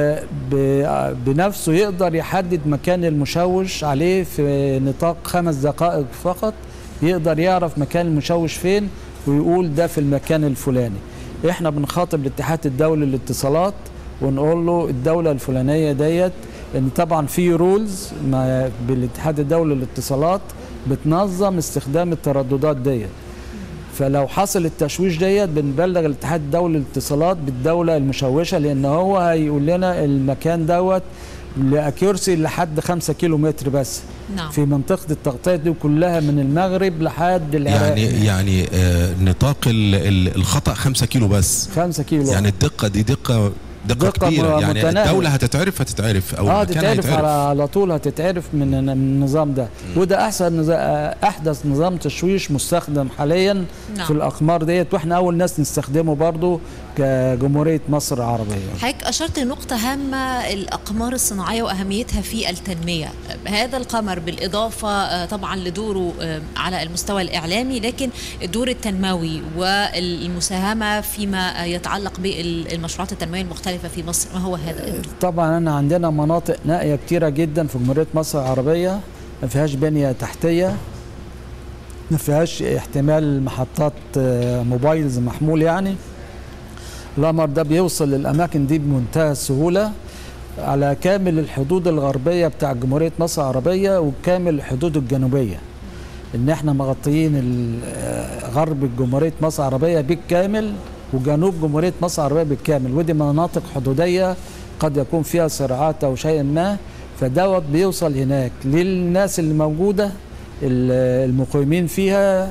بنفسه يقدر يحدد مكان المشوش عليه في نطاق خمس دقائق فقط، يقدر يعرف مكان المشوش فين ويقول ده في المكان الفلاني. احنا بنخاطب الاتحاد الدولي للاتصالات ونقول له الدولة الفلانية ديت، ان طبعا في رولز بالاتحاد الدولي للاتصالات بتنظم استخدام الترددات ديت، فلو حصل التشويش ديت بنبلغ الاتحاد الدولي للاتصالات بالدولة المشوشة، لان هو هيقول لنا المكان دوت لاكيورسي لحد خمسة كيلو متر بس. نعم. في منطقه التغطيه دي كلها من المغرب لحد العراق. يعني يعني آه نطاق الخطا خمسة كيلو بس. خمسة كيلو. يعني الدقه دي دقه دقة, دقة كبيرة. يعني متناهل. الدولة هتتعرف هتتعرف او اه هتتعرف على, على طول هتتعرف من, من النظام ده. م. وده احسن نظام احدث نظام تشويش مستخدم حاليا. نعم. في الاقمار ديت، واحنا اول ناس نستخدمه برضو كجمهورية مصر العربية. حضرتك اشرت لنقطة هامة، الاقمار الصناعية واهميتها في التنمية. هذا القمر بالاضافة طبعا لدوره على المستوى الاعلامي، لكن الدور التنموي والمساهمة فيما يتعلق بالمشروعات التنموية المختلفة في مصر، ما هو هذا؟ طبعا أنا عندنا مناطق نائية كتيرة جدا في جمهورية مصر العربية، ما فيهاش بنية تحتية، ما فيهاش احتمال محطات موبايلز محمول. يعني القمر ده بيوصل للأماكن دي بمنتهى السهولة على كامل الحدود الغربية بتاع جمهورية مصر العربية وكامل الحدود الجنوبية. إن احنا مغطيين غرب جمهورية مصر العربية بالكامل وجنوب جمهورية مصر العربية بالكامل، ودي مناطق حدودية قد يكون فيها صراعات أو شيء ما، فدوت بيوصل هناك للناس اللي موجودة المقيمين فيها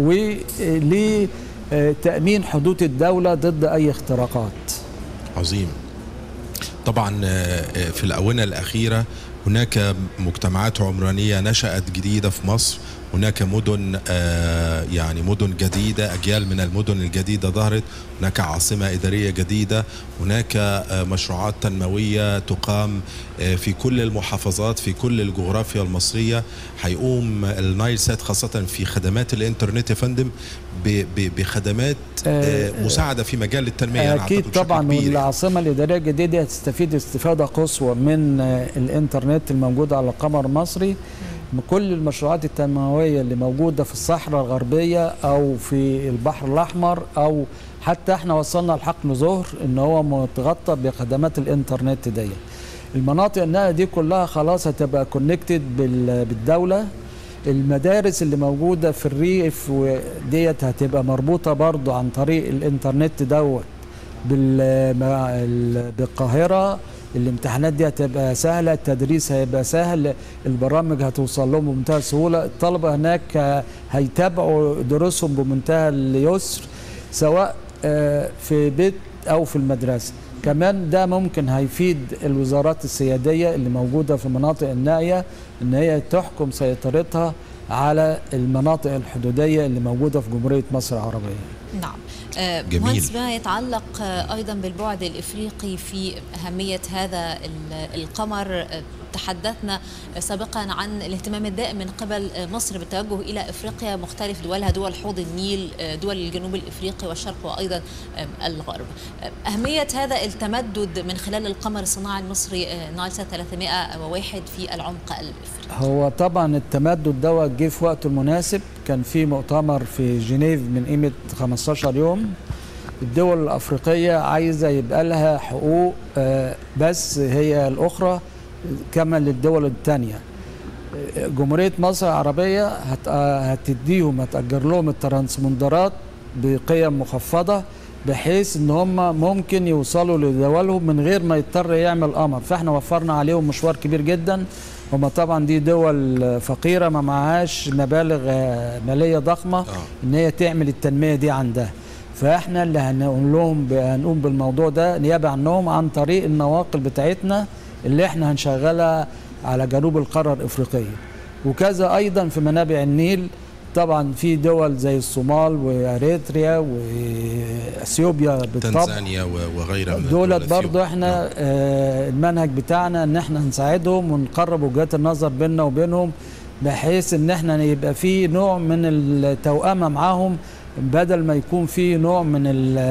ولتأمين حدود الدولة ضد أي اختراقات. عظيم. طبعا في الآونة الأخيرة هناك مجتمعات عمرانية نشأت جديدة في مصر، هناك مدن آه يعني مدن جديدة، أجيال من المدن الجديدة ظهرت، هناك عاصمة إدارية جديدة، هناك آه مشروعات تنموية تقام آه في كل المحافظات في كل الجغرافيا المصرية. هيقوم النايل سات خاصة في خدمات الإنترنت يا فندم بخدمات آه مساعدة في مجال التنمية. أكيد طبعا، والعاصمة الإدارية الجديدة هتستفيد استفادة قصوى من آه الإنترنت الموجودة على القمر المصري. كل المشروعات التنموية اللي موجودة في الصحراء الغربية أو في البحر الأحمر، أو حتى احنا وصلنا لحقل ظهر إن هو متغطى بخدمات الإنترنت دي. المناطق النائية دي كلها خلاص هتبقى كونكتد بالدولة. المدارس اللي موجودة في الريف ديت هتبقى مربوطة برضو عن طريق الإنترنت دوت بالقاهرة. الامتحانات دي هتبقى سهلة، التدريس هيبقى سهل، البرامج هتوصل لهم بمنتهى السهولة، الطلبة هناك هيتابعوا دروسهم بمنتهى اليسر سواء في بيت أو في المدرسة. كمان ده ممكن هيفيد الوزارات السيادية اللي موجودة في المناطق النائية إن هي تحكم سيطرتها على المناطق الحدودية اللي موجودة في جمهورية مصر العربية. نعم. مهندس، ما يتعلق أيضا بالبعد الإفريقي في أهمية هذا القمر، تحدثنا سابقا عن الاهتمام الدائم من قبل مصر بالتوجه إلى إفريقيا، مختلف دولها، دول حوض النيل، دول الجنوب الإفريقي والشرق وأيضا الغرب. أهمية هذا التمدد من خلال القمر الصناعي المصري نايل سات ثلاثمائة وواحد في العمق الإفريقي. هو طبعا التمدد دوت جه في وقته المناسب. كان في مؤتمر في جنيف من قيمة خمستاشر يوم، الدول الأفريقية عايزة يبقى لها حقوق بس هي الأخرى كما للدول الثانية. جمهورية مصر العربية هتديهم هتأجر لهم الترانسبوندرات بقيم مخفضة بحيث ان هم ممكن يوصلوا لدولهم من غير ما يضطر يعمل قمر، فاحنا وفرنا عليهم مشوار كبير جدا. هم طبعا دي دول فقيرة ما معهاش مبالغ مالية ضخمة أوه. ان هي تعمل التنمية دي عندها، فاحنا اللي هنقول لهم هنقوم بالموضوع ده نيابة عنهم عن طريق النواقل بتاعتنا اللي احنا هنشغلها على جنوب القارة الإفريقية. وكذا أيضا في منابع النيل، طبعا في دول زي الصومال وأريتريا وأثيوبيا بالطبع، تنزانيا وغيرها من دولت برضو احنا آه المنهج بتاعنا ان احنا نساعدهم ونقرب وجهات النظر بيننا وبينهم بحيث ان احنا يبقى في نوع من التوأمة معاهم بدل ما يكون في نوع من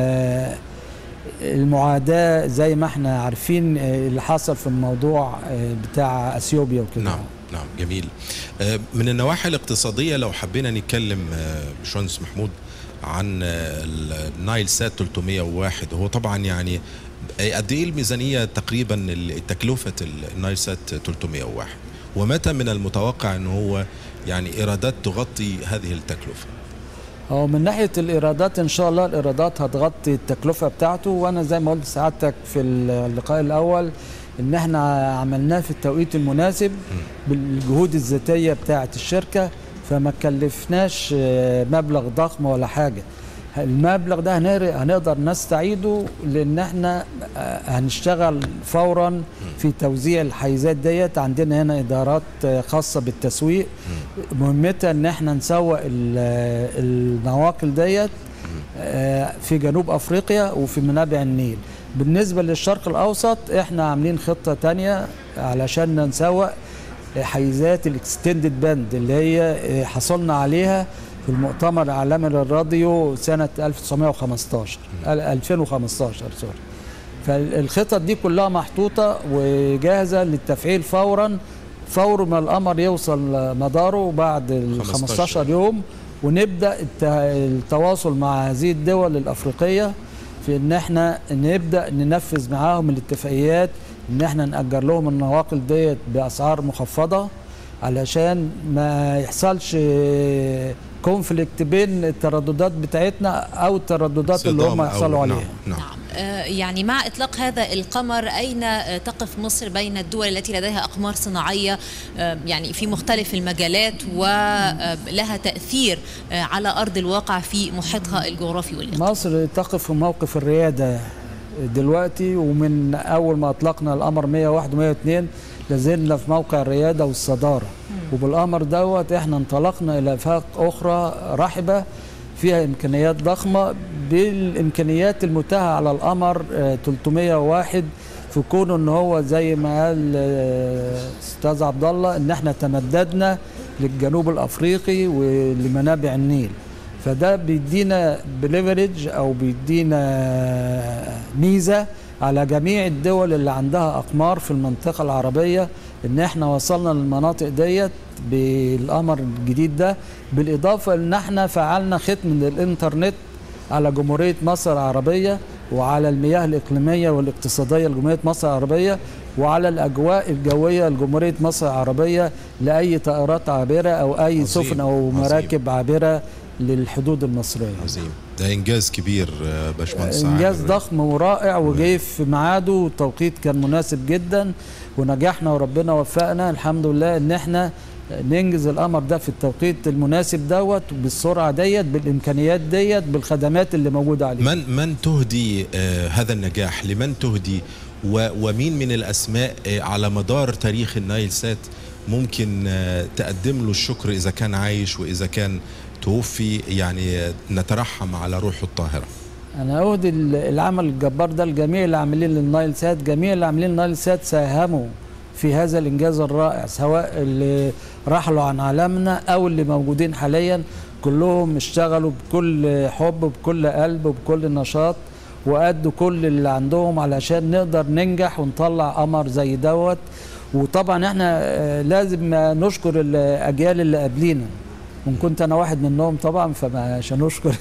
المعاداة زي ما احنا عارفين اللي حصل في الموضوع بتاع أثيوبيا وكده. نعم نعم جميل. من النواحي الاقتصادية لو حبينا نتكلم باشمهندس محمود عن النايل سات ثلاثمائة وواحد، هو طبعا يعني قد ايه الميزانية تقريبا تكلفة النايل سات ثلاثمائة وواحد، ومتى من المتوقع ان هو يعني ايرادات تغطي هذه التكلفة؟ هو من ناحية الإيرادات إن شاء الله الإيرادات هتغطي التكلفة بتاعته، وأنا زي ما قلت سعادتك في اللقاء الأول ان احنا عملناه في التوقيت المناسب بالجهود الذاتيه بتاعه الشركه، فما كلفناش مبلغ ضخم ولا حاجه. المبلغ ده هنقدر نستعيده لان احنا هنشتغل فورا في توزيع الحيزات ديت. عندنا هنا ادارات خاصه بالتسويق مهمتها ان احنا نسوق النواقل ديت في جنوب افريقيا وفي منابع النيل. بالنسبه للشرق الاوسط احنا عاملين خطه تانية علشان نسوق حيزات الاكستندد باند اللي هي حصلنا عليها في المؤتمر العالمي للراديو سنه ألف وتسعمائة وخمسة عشر ألفين وخمسة عشر سوري. فالخطط دي كلها محطوطه وجاهزه للتفعيل فورا فور ما القمر يوصل مداره بعد ال خمستاشر يوم، ونبدا التواصل مع هذه الدول الافريقيه في ان احنا نبدا ننفذ معاهم الاتفاقيات ان احنا نأجر لهم النواقل ديت باسعار مخفضه علشان ما يحصلش كونفليكت بين الترددات بتاعتنا او الترددات اللي هم يحصلوا عليها. نعم. نعم. آه يعني مع اطلاق هذا القمر اين آه تقف مصر بين الدول التي لديها اقمار صناعيه آه يعني في مختلف المجالات ولها تاثير آه على ارض الواقع في محيطها الجغرافي والاقتصادي؟ مصر تقف في موقف الرياده دلوقتي، ومن اول ما اطلقنا القمر مئة وواحد ومئة واثنين لازلنا في موقع الرياده والصداره. وبالقمر دوت احنا انطلقنا الى افاق اخرى رحبه فيها امكانيات ضخمه بالامكانيات المتاحه على القمر ثلاثمئة وواحد، في كونه ان هو زي ما قال استاذ عبد الله ان احنا تمددنا للجنوب الافريقي ولمنابع النيل. فده بيدينا بليفرج او بيدينا ميزه على جميع الدول اللي عندها اقمار في المنطقه العربيه ان احنا وصلنا للمناطق ديت بالقمر الجديد ده، بالاضافه ان احنا فعلنا ختم للانترنت على جمهوريه مصر العربيه وعلى المياه الاقليميه والاقتصاديه لجمهوريه مصر العربيه وعلى الاجواء الجويه لجمهوريه مصر العربيه لاي طائرات عابره او اي عظيم. سفن او مراكب عظيم. عابره للحدود المصريه. عظيم. ده انجاز كبير باشمهندس. انجاز ضخم ورائع وجاي في ميعاده والتوقيت كان مناسب جدا ونجحنا وربنا وفقنا الحمد لله ان احنا ننجز القمر ده في التوقيت المناسب دوت بالسرعه ديت بالامكانيات ديت بالخدمات اللي موجوده عليه. من من تهدي آه هذا النجاح؟ لمن تهدي ومين من الاسماء آه على مدار تاريخ النايل سات ممكن آه تقدم له الشكر اذا كان عايش واذا كان توفي، يعني نترحم على روحه الطاهره؟ انا اهدي العمل الجبار ده لجميع العاملين للنايل سات. جميع العاملين للنايل سات ساهموا في هذا الانجاز الرائع، سواء اللي رحلوا عن عالمنا او اللي موجودين حاليا، كلهم اشتغلوا بكل حب وبكل قلب وبكل نشاط وادوا كل اللي عندهم علشان نقدر ننجح ونطلع قمر زي دوت. وطبعا احنا لازم نشكر الاجيال اللي قبلينا، وان كنت انا واحد منهم طبعا فمش هنشكر.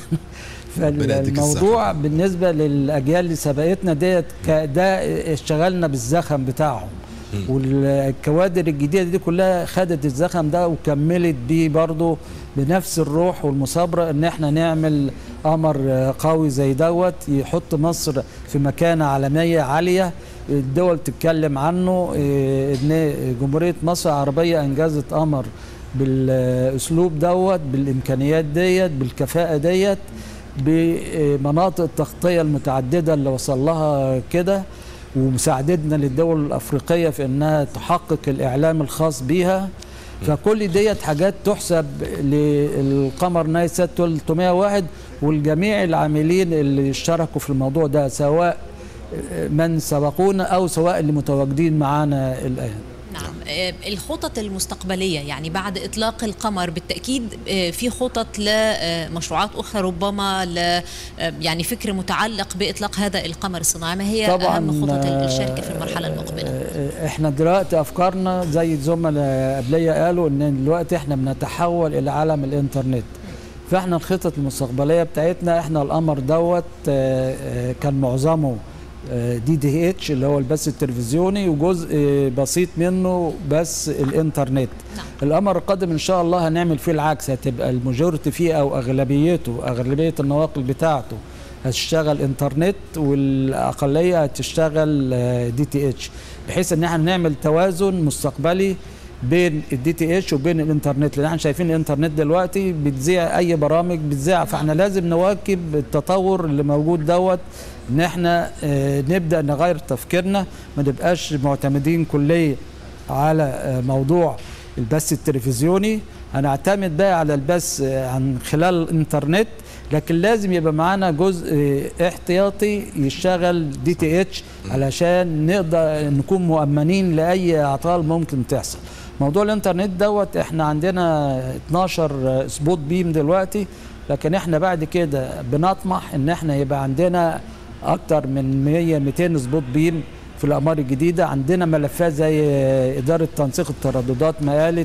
فالموضوع بالنسبه للاجيال اللي سبقتنا ديت ده اشتغلنا بالزخم بتاعهم، والكوادر الجديده دي كلها خدت الزخم ده وكملت بيه برضه بنفس الروح والمثابره ان احنا نعمل قمر قوي زي دوت يحط مصر في مكانه عالميه عاليه الدول تتكلم عنه. ان جمهوريه مصر العربيه انجزت قمر بالاسلوب دوت بالامكانيات ديت بالكفاءه ديت بمناطق التغطيه المتعدده اللي وصل لها كده، ومساعدتنا للدول الافريقيه في انها تحقق الاعلام الخاص بيها. فكل ديت حاجات تحسب للقمر نايل سات ثلاثمئة وواحد والجميع العاملين اللي اشتركوا في الموضوع ده، سواء من سبقونا او سواء اللي متواجدين معانا الان. نعم. الخطط المستقبلية يعني بعد إطلاق القمر بالتأكيد في خطط لمشروعات أخرى ربما ل يعني فكر متعلق بإطلاق هذا القمر الصناعي، ما هي أهم خطط الشركة في المرحلة المقبلة؟ احنا دلوقتي أفكارنا زي الزملاء قبلية قالوا إن دلوقتي احنا بنتحول إلى عالم الإنترنت. فاحنا الخطط المستقبلية بتاعتنا احنا القمر دوت كان معظمه دي دي اتش اللي هو البث التلفزيوني وجزء بسيط منه بس الانترنت. نعم. القمر القادم ان شاء الله هنعمل فيه العكس، هتبقى الماجورتي فيه او اغلبيته اغلبيه النواقل بتاعته هتشتغل انترنت والاقليه هتشتغل دي تي اتش، بحيث ان احنا نعمل توازن مستقبلي بين الدي تي اتش وبين الانترنت، لان احنا شايفين الانترنت دلوقتي بتذيع اي برامج بتذيع، فاحنا لازم نواكب التطور اللي موجود دوت، ان احنا اه نبدا نغير تفكيرنا، ما نبقاش معتمدين كليا على اه موضوع البث التلفزيوني، هنعتمد بقى على البث عن خلال الانترنت، لكن لازم يبقى معانا جزء احتياطي يشتغل دي تي اتش علشان نقدر نكون مؤمنين لاي اعطال ممكن تحصل. موضوع الانترنت دوت احنا عندنا اتناشر سبوت بيم دلوقتي، لكن احنا بعد كده بنطمح ان احنا يبقى عندنا اكتر من مية ميتين سبوت بيم في الاقمار الجديده. عندنا ملفات زي اداره تنسيق الترددات ما قالت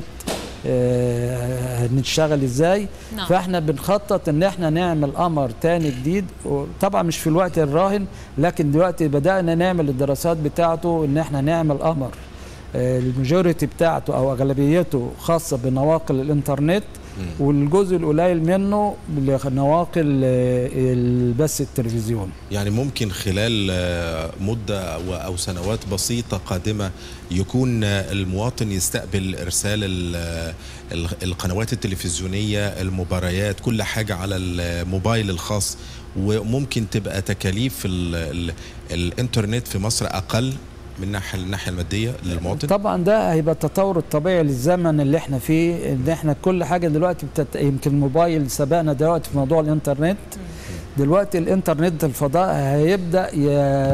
هنشتغل ازاي. نعم. فاحنا بنخطط ان احنا نعمل قمر تاني جديد، طبعا مش في الوقت الراهن، لكن دلوقتي بدأنا نعمل الدراسات بتاعته ان احنا نعمل قمر الماجوريتي بتاعته او اغلبيته خاصه بنواقل الانترنت، والجزء القليل منه لنواقل البث التلفزيوني. يعني ممكن خلال مدة أو سنوات بسيطة قادمة يكون المواطن يستقبل إرسال القنوات التلفزيونية، المباريات، كل حاجة على الموبايل الخاص، وممكن تبقى تكاليف ال ال الإنترنت في مصر أقل من ناحيه الناحيه الماديه للمواطن. طبعا ده هيبقى التطور الطبيعي للزمن اللي احنا فيه، ان احنا كل حاجه دلوقتي بتت... يمكن الموبايل سبقنا دلوقتي في موضوع الانترنت. دلوقتي الانترنت الفضاء هيبدا ي...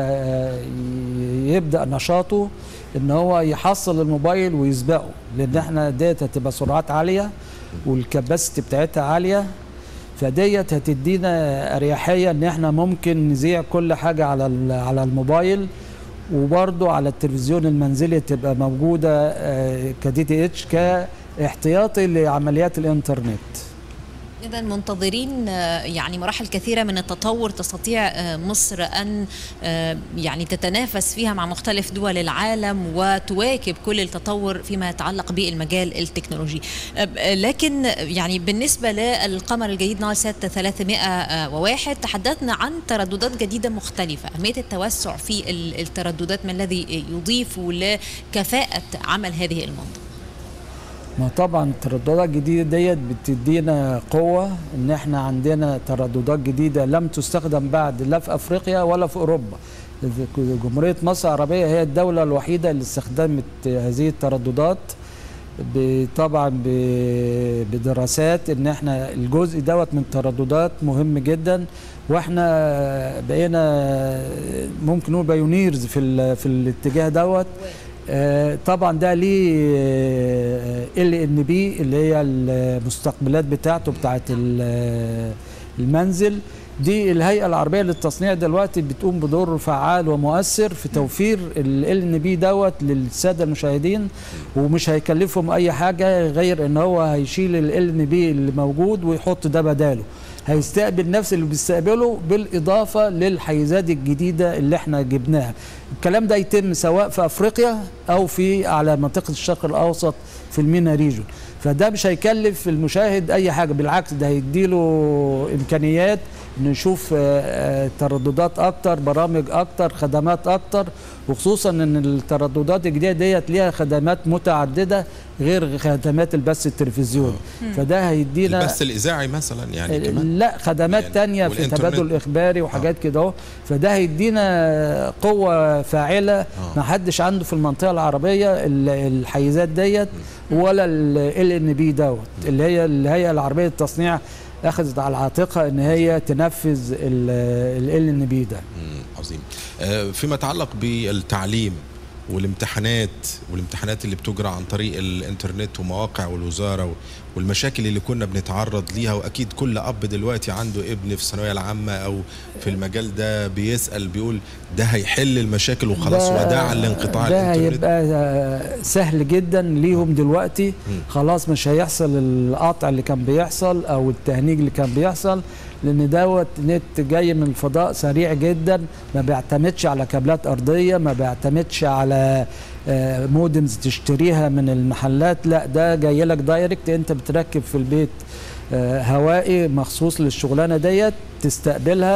يبدا نشاطه ان هو يحصل الموبايل ويسبقه، لان احنا ديت هتبقى سرعات عاليه والكباسيتي بتاعتها عاليه، فديت هتدينا اريحيه ان احنا ممكن نذيع كل حاجه على على الموبايل، وبرضه على التلفزيون المنزلي تبقى موجوده كدي تي اتش كاحتياطي لعمليات الانترنت. إذا منتظرين يعني مراحل كثيرة من التطور تستطيع مصر أن يعني تتنافس فيها مع مختلف دول العالم وتواكب كل التطور فيما يتعلق بالمجال التكنولوجي. لكن يعني بالنسبة للقمر الجديد نايلسات ثلاثمائة وواحد تحدثنا عن ترددات جديدة مختلفة، أهمية التوسع في الترددات ما الذي يضيف لكفاءة عمل هذه المنظومة؟ ما طبعا الترددات الجديده ديت بتدينا قوه، ان احنا عندنا ترددات جديده لم تستخدم بعد لا في افريقيا ولا في اوروبا. جمهوريه مصر العربيه هي الدوله الوحيده اللي استخدمت هذه الترددات، طبعا بدراسات ان احنا الجزء دوت من الترددات مهم جدا، واحنا بقينا ممكن نقول بايونيرز في في الاتجاه دوت. طبعا ده ليه ال ان بي اللي هي المستقبلات بتاعته بتاعت المنزل دي، الهيئه العربيه للتصنيع دلوقتي بتقوم بدور فعال ومؤثر في توفير ال ان بي دوت للساده المشاهدين، ومش هيكلفهم اي حاجه غير ان هو هيشيل ال ان بي اللي موجود ويحط ده بداله، هيستقبل نفس اللي بيستقبله بالاضافه للحيزات الجديده اللي احنا جبناها. الكلام ده يتم سواء في افريقيا او في على منطقه الشرق الاوسط في المينا ريجون، فده مش هيكلف المشاهد اي حاجه، بالعكس ده هيديله امكانيات نشوف ترددات اكتر، برامج اكتر، خدمات اكتر، وخصوصا ان الترددات الجديده ديت ليها خدمات متعدده غير خدمات البث التلفزيوني، فده هيدينا البث الاذاعي مثلا يعني كمان لا خدمات يعني تانية في تبادل اخباري وحاجات آه. كده اهو، فده هيدينا قوه فاعله آه. ما حدش عنده في المنطقه العربيه الحيزات ديت ولا ال ان بي دوت اللي هي الهيئه العربيه للتصنيع اخذت على عاتقها ان هي تنفذ ال ان بي ده. عظيم. فيما يتعلق بالتعليم والامتحانات والامتحانات اللي بتجرى عن طريق الانترنت ومواقع والوزاره والمشاكل اللي كنا بنتعرض ليها، واكيد كل اب دلوقتي عنده ابن في الثانويه العامه او في المجال ده بيسال بيقول ده هيحل المشاكل وخلاص وداع لانقطاع ده الانترنت. ده هيبقى سهل جدا ليهم دلوقتي، م. خلاص مش هيحصل القطع اللي كان بيحصل او التهنيج اللي كان بيحصل، لان دوت نت جاي من الفضاء سريع جدا، ما بيعتمدش على كابلات ارضيه، ما بيعتمدش على مودمز تشتريها من المحلات، لا ده جاي لك دايركت، انت بتركب في البيت هوائي مخصوص للشغلانه ديت، تستقبلها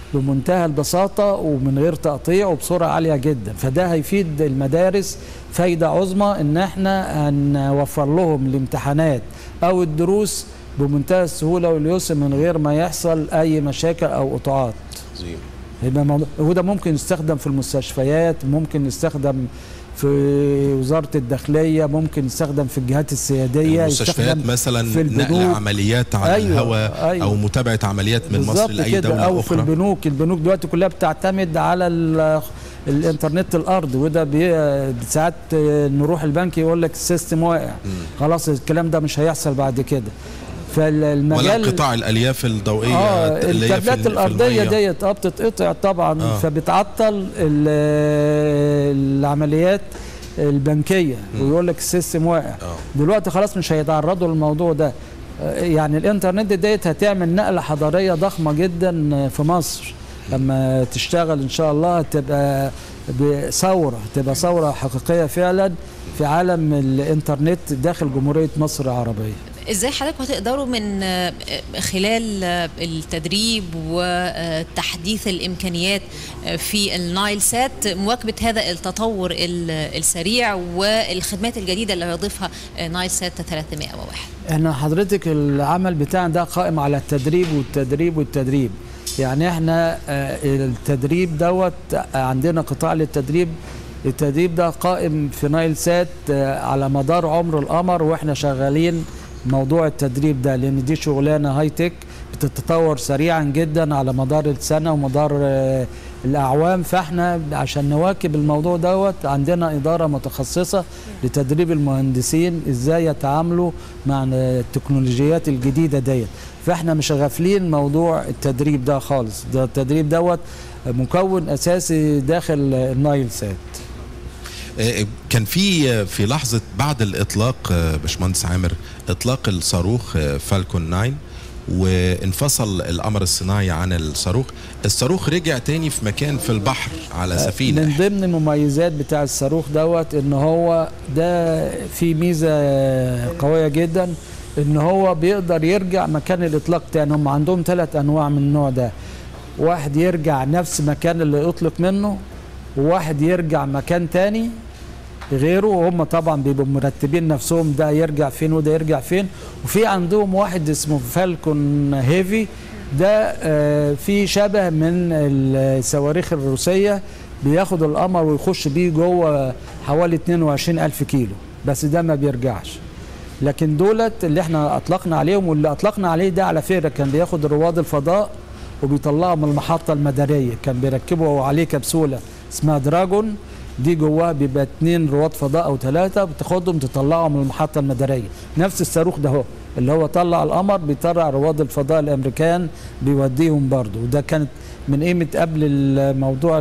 بمنتهى البساطة ومن غير تقطيع وبسرعة عالية جدا. فده هيفيد المدارس فايدة عظمى ان احنا هنوفر لهم الامتحانات او الدروس بمنتهى السهولة واليسر من غير ما يحصل اي مشاكل او قطاعات. وده ممكن يستخدم في المستشفيات، ممكن يستخدم في وزارة الداخلية، ممكن يستخدم في الجهات السيادية، المستشفيات مثلا في نقل عمليات على أيوة الهواء أيوة أو متابعة عمليات من مصر لأي دولة أو أخرى، أو في البنوك. البنوك دلوقتي كلها بتعتمد على الانترنت الارضي، وده ساعات نروح البنك يقول لك السيستم واقع، خلاص الكلام ده مش هيحصل بعد كده. فالمجال ولا قطاع الالياف الضوئيه اه الكابلات الارضيه ديت اه بتتقطع طبعا آه. فبتعطل العمليات البنكيه ويقول لك السيستم واقع. آه. دلوقتي خلاص مش هيتعرضوا للموضوع ده. يعني الانترنت ديت هتعمل نقله حضاريه ضخمه جدا في مصر لما تشتغل ان شاء الله، تبقى ثوره، تبقى ثوره حقيقيه فعلا في عالم الانترنت داخل جمهوريه مصر العربيه. ازاي حضرتك هتقدروا من خلال التدريب وتحديث الامكانيات في النايل سات مواكبه هذا التطور السريع والخدمات الجديده اللي هيضيفها نايل سات ثلاثمائة وواحد؟ احنا حضرتك العمل بتاعنا ده قائم على التدريب والتدريب والتدريب. يعني احنا التدريب دوت عندنا قطاع للتدريب. التدريب ده قائم في نايل سات على مدار عمر القمر، واحنا شغالين موضوع التدريب ده لان دي شغلانه هاي تك بتتطور سريعا جدا على مدار السنه ومدار الاعوام. فاحنا عشان نواكب الموضوع دوت عندنا اداره متخصصه لتدريب المهندسين ازاي يتعاملوا مع التكنولوجيات الجديده ديت. فاحنا مش غافلين موضوع التدريب ده خالص، ده التدريب دوت مكون اساسي داخل النايل سات. كان في في لحظه بعد الاطلاق باشمهندس عامر اطلاق الصاروخ فالكون تسعة وانفصل القمر الصناعي عن الصاروخ، الصاروخ رجع تاني في مكان في البحر على سفينه. من ضمن المميزات بتاع الصاروخ دوت ان هو ده في ميزه قويه جدا ان هو بيقدر يرجع مكان الاطلاق تاني. هم عندهم ثلاث انواع من النوع ده، واحد يرجع نفس مكان اللي اطلق منه، وواحد يرجع مكان تاني غيره، وهم طبعا بيبقوا مرتبين نفسهم ده يرجع فين وده يرجع فين. وفي عندهم واحد اسمه فالكون هيفي، ده آه في شبه من الصواريخ الروسيه، بياخد القمر ويخش بيه جوه حوالي اثنين وعشرين ألف كيلو، بس ده ما بيرجعش. لكن دولت اللي احنا اطلقنا عليهم، واللي اطلقنا عليه ده على فكره كان بياخد رواد الفضاء وبيطلعوا من المحطه المداريه، كان بيركبوا عليه كبسوله اسمها دراجون، دي جواها بيبقى اثنين رواد فضاء او ثلاثه بتاخدهم تطلعهم من المحطه المداريه. نفس الصاروخ ده هو اللي هو طلع القمر بيطلع رواد الفضاء الامريكان بيوديهم برضه، وده كانت من قيمه قبل الموضوع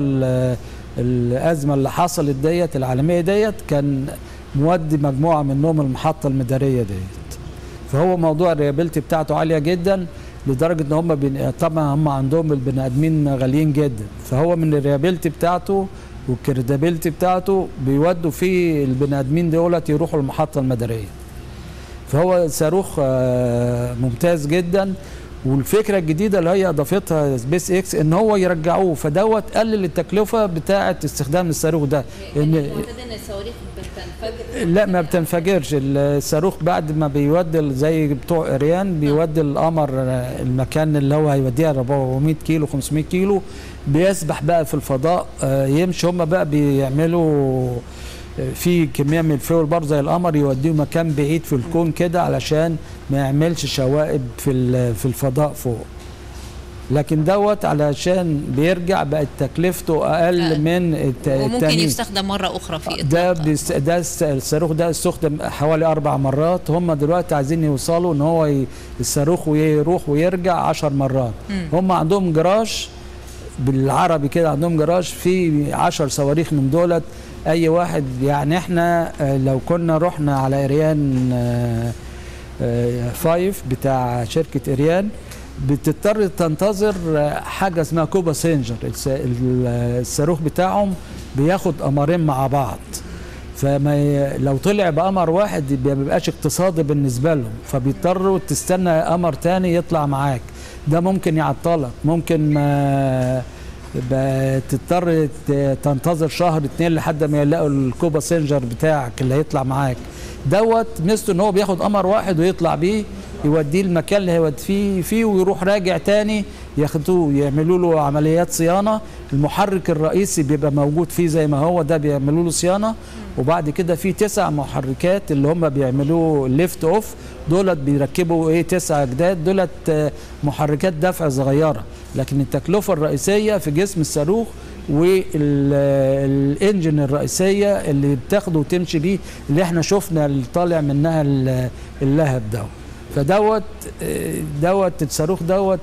الازمه اللي حصلت ديت العالميه ديت، كان مودي مجموعه منهم المحطه المداريه ديت. فهو موضوع الريابيلتي بتاعته عاليه جدا لدرجه ان هم بن... طبعا هم عندهم البني ادمين غاليين جدا، فهو من الريابيلتي بتاعته والكريدابيلتي بتاعته بيودوا فيه البني ادمين دولت يروحوا المحطه المداريه. فهو صاروخ ممتاز جدا. والفكره الجديده اللي هي اضافتها سبيس اكس ان هو يرجعوه، فدوت قلل التكلفه بتاعه استخدام الصاروخ ده. ان الصواريخ بتنفجر؟ لا ما بتنفجرش. الصاروخ بعد ما بيودي زي بتوع اريان بيودي القمر المكان اللي هو هيوديها أربعمائة كيلو خمسمائة كيلو، بيسبح بقى في الفضاء يمشي. هم بقى بيعملوا في كميه من الفيول برضه زي القمر يوديه مكان بعيد في الكون كده علشان ما يعملش شوائب في في الفضاء فوق. لكن دوت علشان بيرجع بقت تكلفته اقل آه. من التاني، وممكن يستخدم مره اخرى في ده بيست... ده الصاروخ ده استخدم حوالي اربع مرات. هم دلوقتي عايزين يوصلوا ان هو ي... الصاروخ يروح ويرجع عشر مرات. م. هم عندهم جراج بالعربي كده، عندهم جراج فيه عشر صواريخ من دولت. اي واحد يعني احنا لو كنا رحنا على اريان فايف بتاع شركه اريان بتضطر تنتظر حاجه اسمها كوبا سينجر، الصاروخ بتاعهم بياخد قمرين مع بعض، فما لو طلع بقمر واحد ما بيبقاش اقتصادي بالنسبه لهم، فبيضطروا تستنى قمر تاني يطلع معاك. ده ممكن يعطلك، ممكن ما تضطر تنتظر شهر اتنين لحد ما يلاقوا الكو باسنجر بتاعك اللي هيطلع معاك دوت. ميزته ان هو بياخد قمر واحد ويطلع بيه يوديه المكان اللي هيوديه فيه فيه ويروح راجع تاني، ياخدوه يعملوا له عمليات صيانه. المحرك الرئيسي بيبقى موجود فيه زي ما هو، ده بيعملوا له صيانه. وبعد كده في تسع محركات اللي هم بيعملوه ليفت اوف، دولت بيركبوا ايه تسع جداد، دولت محركات دفع صغيره، لكن التكلفه الرئيسيه في جسم الصاروخ والانجن الرئيسيه اللي بتاخده وتمشي بيه، اللي احنا شفنا اللي طالع منها اللهب ده. فدوت دوت الصاروخ دوت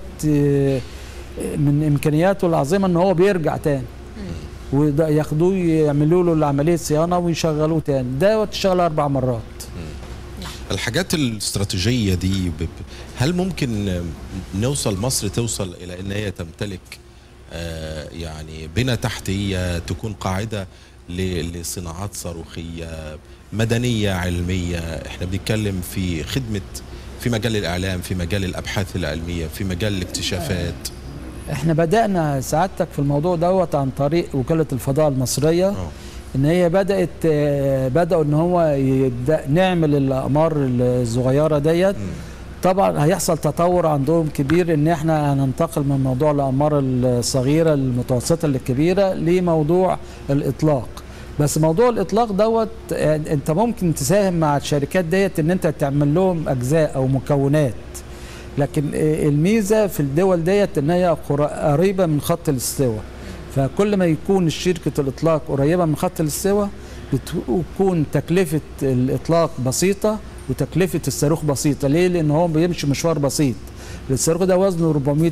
من امكانياته العظيمه ان هو بيرجع تاني وياخدوه يعملوا له العمليه صيانه ويشغلوه تاني. دوت اشتغل اربع مرات. الحاجات الاستراتيجيه دي هل ممكن نوصل مصر توصل الى ان هي تمتلك آه يعني بنى تحتيه تكون قاعده لصناعات صاروخيه مدنيه علميه؟ احنا بنتكلم في خدمه في مجال الاعلام، في مجال الابحاث العلميه، في مجال الاكتشافات. احنا بدأنا سعادتك في الموضوع دوت عن طريق وكالة الفضاء المصرية. أوه. ان هي بدأت بدأوا ان هو يبدأ نعمل الاقمار الصغيرة ديت. طبعا هيحصل تطور عندهم كبير ان احنا هننتقل من موضوع الاقمار الصغيرة المتوسطة للكبيرة لموضوع الاطلاق. بس موضوع الاطلاق دوت انت ممكن تساهم مع الشركات ديت ان انت تعمل لهم اجزاء او مكونات، لكن الميزه في الدول ديت ان هي قريبه من خط الاستواء. فكل ما يكون شركه الاطلاق قريبه من خط الاستواء بتكون تكلفه الاطلاق بسيطه وتكلفه الصاروخ بسيطه. ليه؟ لان هو بيمشي مشوار بسيط. الصاروخ ده وزنه أربعمائة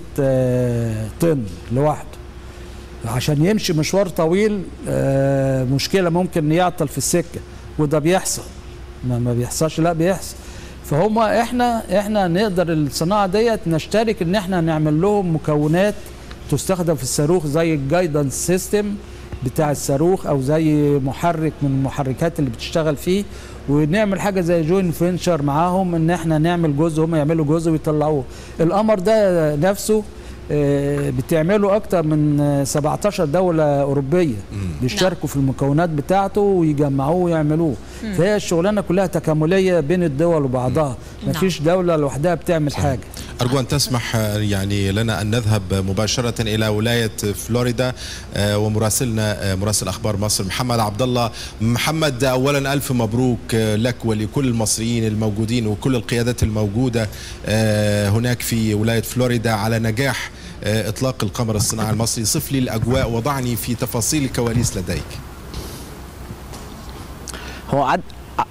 طن لوحده، عشان يمشي مشوار طويل مشكله ممكن يعطل في السكه، وده بيحصل. ما بيحصلش، لا بيحصل. فهم احنا احنا نقدر الصناعه ديت نشترك ان احنا نعمل لهم مكونات تستخدم في الصاروخ زي الجايدنس سيستم بتاع الصاروخ، او زي محرك من المحركات اللي بتشتغل فيه، ونعمل حاجه زي جوين فينشر معاهم ان احنا نعمل جزء هم يعملوا جزء ويطلعوه. القمر ده نفسه بتعملوا اكتر من سبعتاشر دولة أوروبية بيشتركوا في المكونات بتاعته ويجمعوه ويعملوه. فهي الشغلانة كلها تكاملية بين الدول وبعضها، مفيش دولة لوحدها بتعمل حاجة. أرجو أن تسمح يعني لنا أن نذهب مباشرة إلى ولاية فلوريدا ومراسلنا مراسل أخبار مصر محمد عبد الله. محمد، أولا ألف مبروك لك ولكل المصريين الموجودين وكل القيادات الموجودة هناك في ولاية فلوريدا على نجاح إطلاق القمر الصناعي المصري. صف لي الأجواء، وضعني في تفاصيل الكواليس لديك. هو عد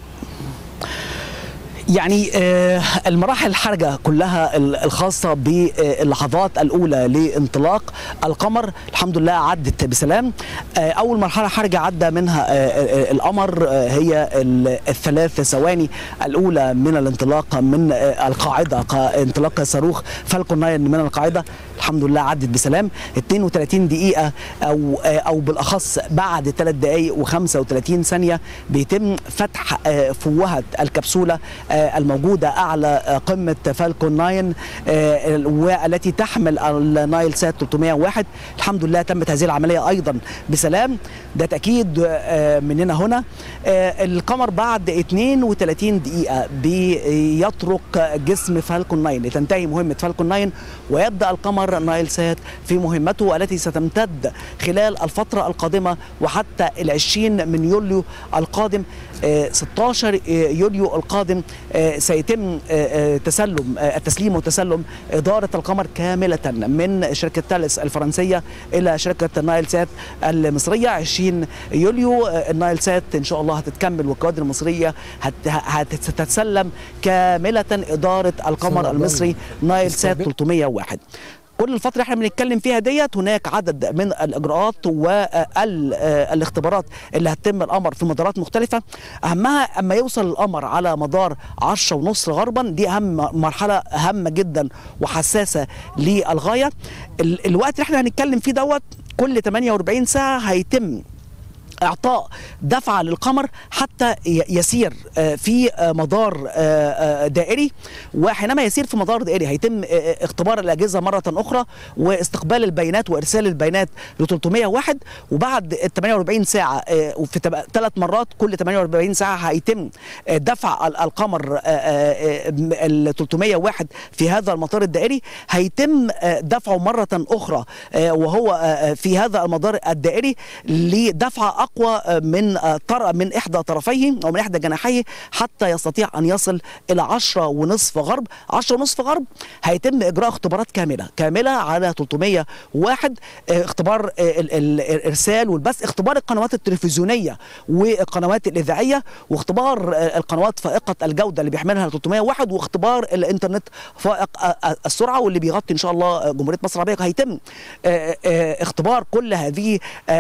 يعني المراحل الحرجة كلها الخاصة باللحظات الأولى لانطلاق القمر الحمد لله عدت بسلام. أول مرحلة حرجة عدى منها القمر هي الثلاث ثواني الأولى من الانطلاق من القاعدة، انطلاق صاروخ فالكون تسعة من القاعدة الحمد لله عدت بسلام. اثنين وثلاثين دقيقة أو أو بالأخص بعد ثلاث دقائق وخمسة وثلاثين ثانية بيتم فتح فوهة الكبسولة الموجودة أعلى قمة فالكون تسعة والتي تحمل النايل سات ثلاثمائة وواحد. الحمد لله تمت هذه العملية أيضا بسلام. ده تأكيد مننا هنا. القمر بعد اثنين وثلاثين دقيقة بيطرق جسم فالكون تسعة لتنتهي مهمة فالكون تسعة ويبدأ القمر نايل سات في مهمته التي ستمتد خلال الفترة القادمة وحتى العشرين من يوليو القادم. ستة عشر يوليو القادم سيتم تسلم التسليم وتسلم إدارة القمر كاملة من شركة تالس الفرنسية إلى شركة نايل سات المصرية. عشرين يوليو النايل سات إن شاء الله هتتكمل والكوادر المصرية هتتسلم كاملة إدارة القمر المصري نايل سات ثلاثمائة وواحد. كل الفترة اللي احنا بنتكلم فيها ديت هناك عدد من الإجراءات والاختبارات اللي هتتم القمر في مدارات مختلفة. أهمها أما يوصل القمر على مدار عشرة ونص غربا، دي أهم مرحلة هامة جدا وحساسة للغاية. الوقت اللي احنا هنتكلم فيه دوت كل ثمانية وأربعين ساعة هيتم إعطاء دفعة للقمر حتى يسير في مدار دائري، وحينما يسير في مدار دائري هيتم اختبار الأجهزة مرة أخرى واستقبال البيانات وإرسال البيانات ل ثلاثمائة وواحد، وبعد ثمانية وأربعين ساعة وفي ثلاث مرات كل ثمانية وأربعين ساعة هيتم دفع القمر ال ثلاثمائة وواحد في هذا المطار الدائري، هيتم دفعه مرة أخرى وهو في هذا المدار الدائري لدفعة أقوى من طر من إحدى طرفيه أو من إحدى جناحيه حتى يستطيع أن يصل إلى عشرة ونصف غرب. عشرة ونصف غرب هيتم إجراء اختبارات كاملة كاملة على ثلاثمائة وواحد، اختبار الإرسال والبث، اختبار القنوات التلفزيونية والقنوات الإذاعية، واختبار القنوات فائقة الجودة اللي بيحملها ثلاثمائة وواحد، واختبار الإنترنت فائق السرعة واللي بيغطي إن شاء الله جمهورية مصر العربية. هيتم اختبار كل هذه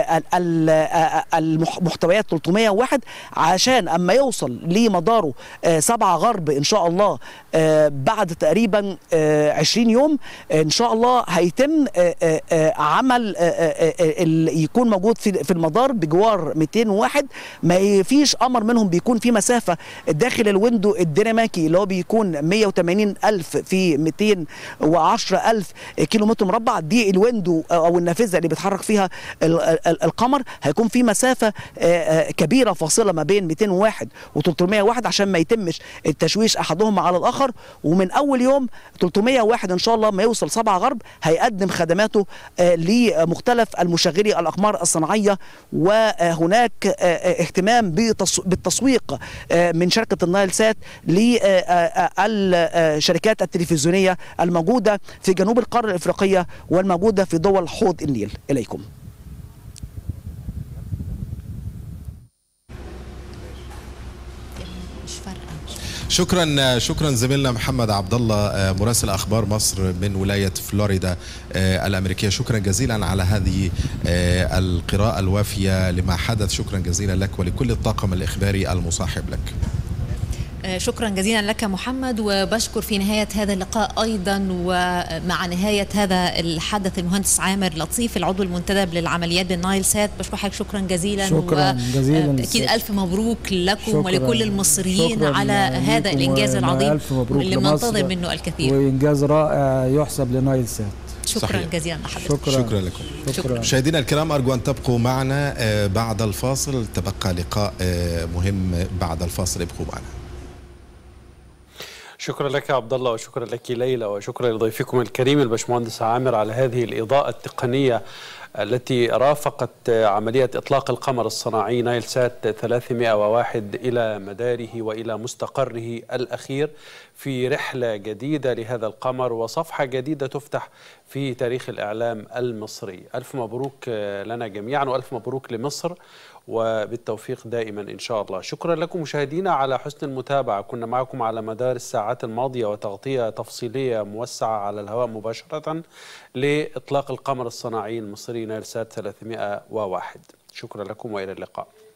المحتويات ثلاثمائة وواحد عشان أما يوصل لمداره سبعة غرب إن شاء الله بعد تقريبا عشرين يوم إن شاء الله هيتم عمل يكون موجود في المدار بجوار مئتين وواحد. ما فيش أمر منهم بيكون في مسافة داخل الويندو الدنماركي اللي هو بيكون مئة وثمانين ألف في مئتين وعشرة ألف كيلو متر مربع. دي الويندو أو النافذة اللي بيتحرك فيها القمر. هيكون في مسافة كبيرة فاصلة ما بين مئتين وواحد و ثلاثمائة وواحد عشان ما يتمش التشويش أحدهما على الآخر. ومن أول يوم ثلاثمائة وواحد إن شاء الله ما يوصل سبعة غرب هيقدم خدماته لمختلف المشغلي الأقمار الصناعية. وهناك اهتمام بالتسويق من شركة النايل سات للشركات التلفزيونية الموجودة في جنوب القارة الإفريقية والموجودة في دول حوض النيل. إليكم. شكرا شكرا زميلنا محمد عبد الله مراسل اخبار مصر من ولايه فلوريدا الامريكيه. شكرا جزيلا على هذه القراءه الوافيه لما حدث. شكرا جزيلا لك ولكل الطاقم الاخباري المصاحب لك. شكرا جزيلا لك محمد، وبشكر في نهاية هذا اللقاء أيضا ومع نهاية هذا الحدث المهندس عامر لطيف العضو المنتدب للعمليات بالنايل سات. بشكرك حضرتك شكرا جزيلا. شكرا جزيلا. أكيد ألف مبروك لكم ولكل المصريين على هذا الإنجاز العظيم اللي منتظر منه الكثير، وإنجاز رائع يحسب لنايل سات. شكرا صحيح. جزيلا لحضرتك. شكرا, شكرا لكم. شكرا. مشاهدينا الكرام أرجو أن تبقوا معنا بعد الفاصل، تبقى لقاء مهم بعد الفاصل، ابقوا معنا. شكرا لك عبد الله، وشكرا لك ليلى، وشكرا لضيفكم الكريم الباشمهندس عامر على هذه الإضاءة التقنية التي رافقت عملية إطلاق القمر الصناعي نايل سات ثلاثمائة وواحد إلى مداره وإلى مستقره الأخير في رحلة جديدة لهذا القمر وصفحة جديدة تفتح في تاريخ الإعلام المصري. ألف مبروك لنا جميعا وألف مبروك لمصر، وبالتوفيق دائما إن شاء الله. شكرا لكم مشاهدينا على حسن المتابعة. كنا معكم على مدار الساعات الماضية وتغطية تفصيلية موسعة على الهواء مباشرة لإطلاق القمر الصناعي المصري نايل سات ثلاثمائة وواحد. شكرا لكم وإلى اللقاء.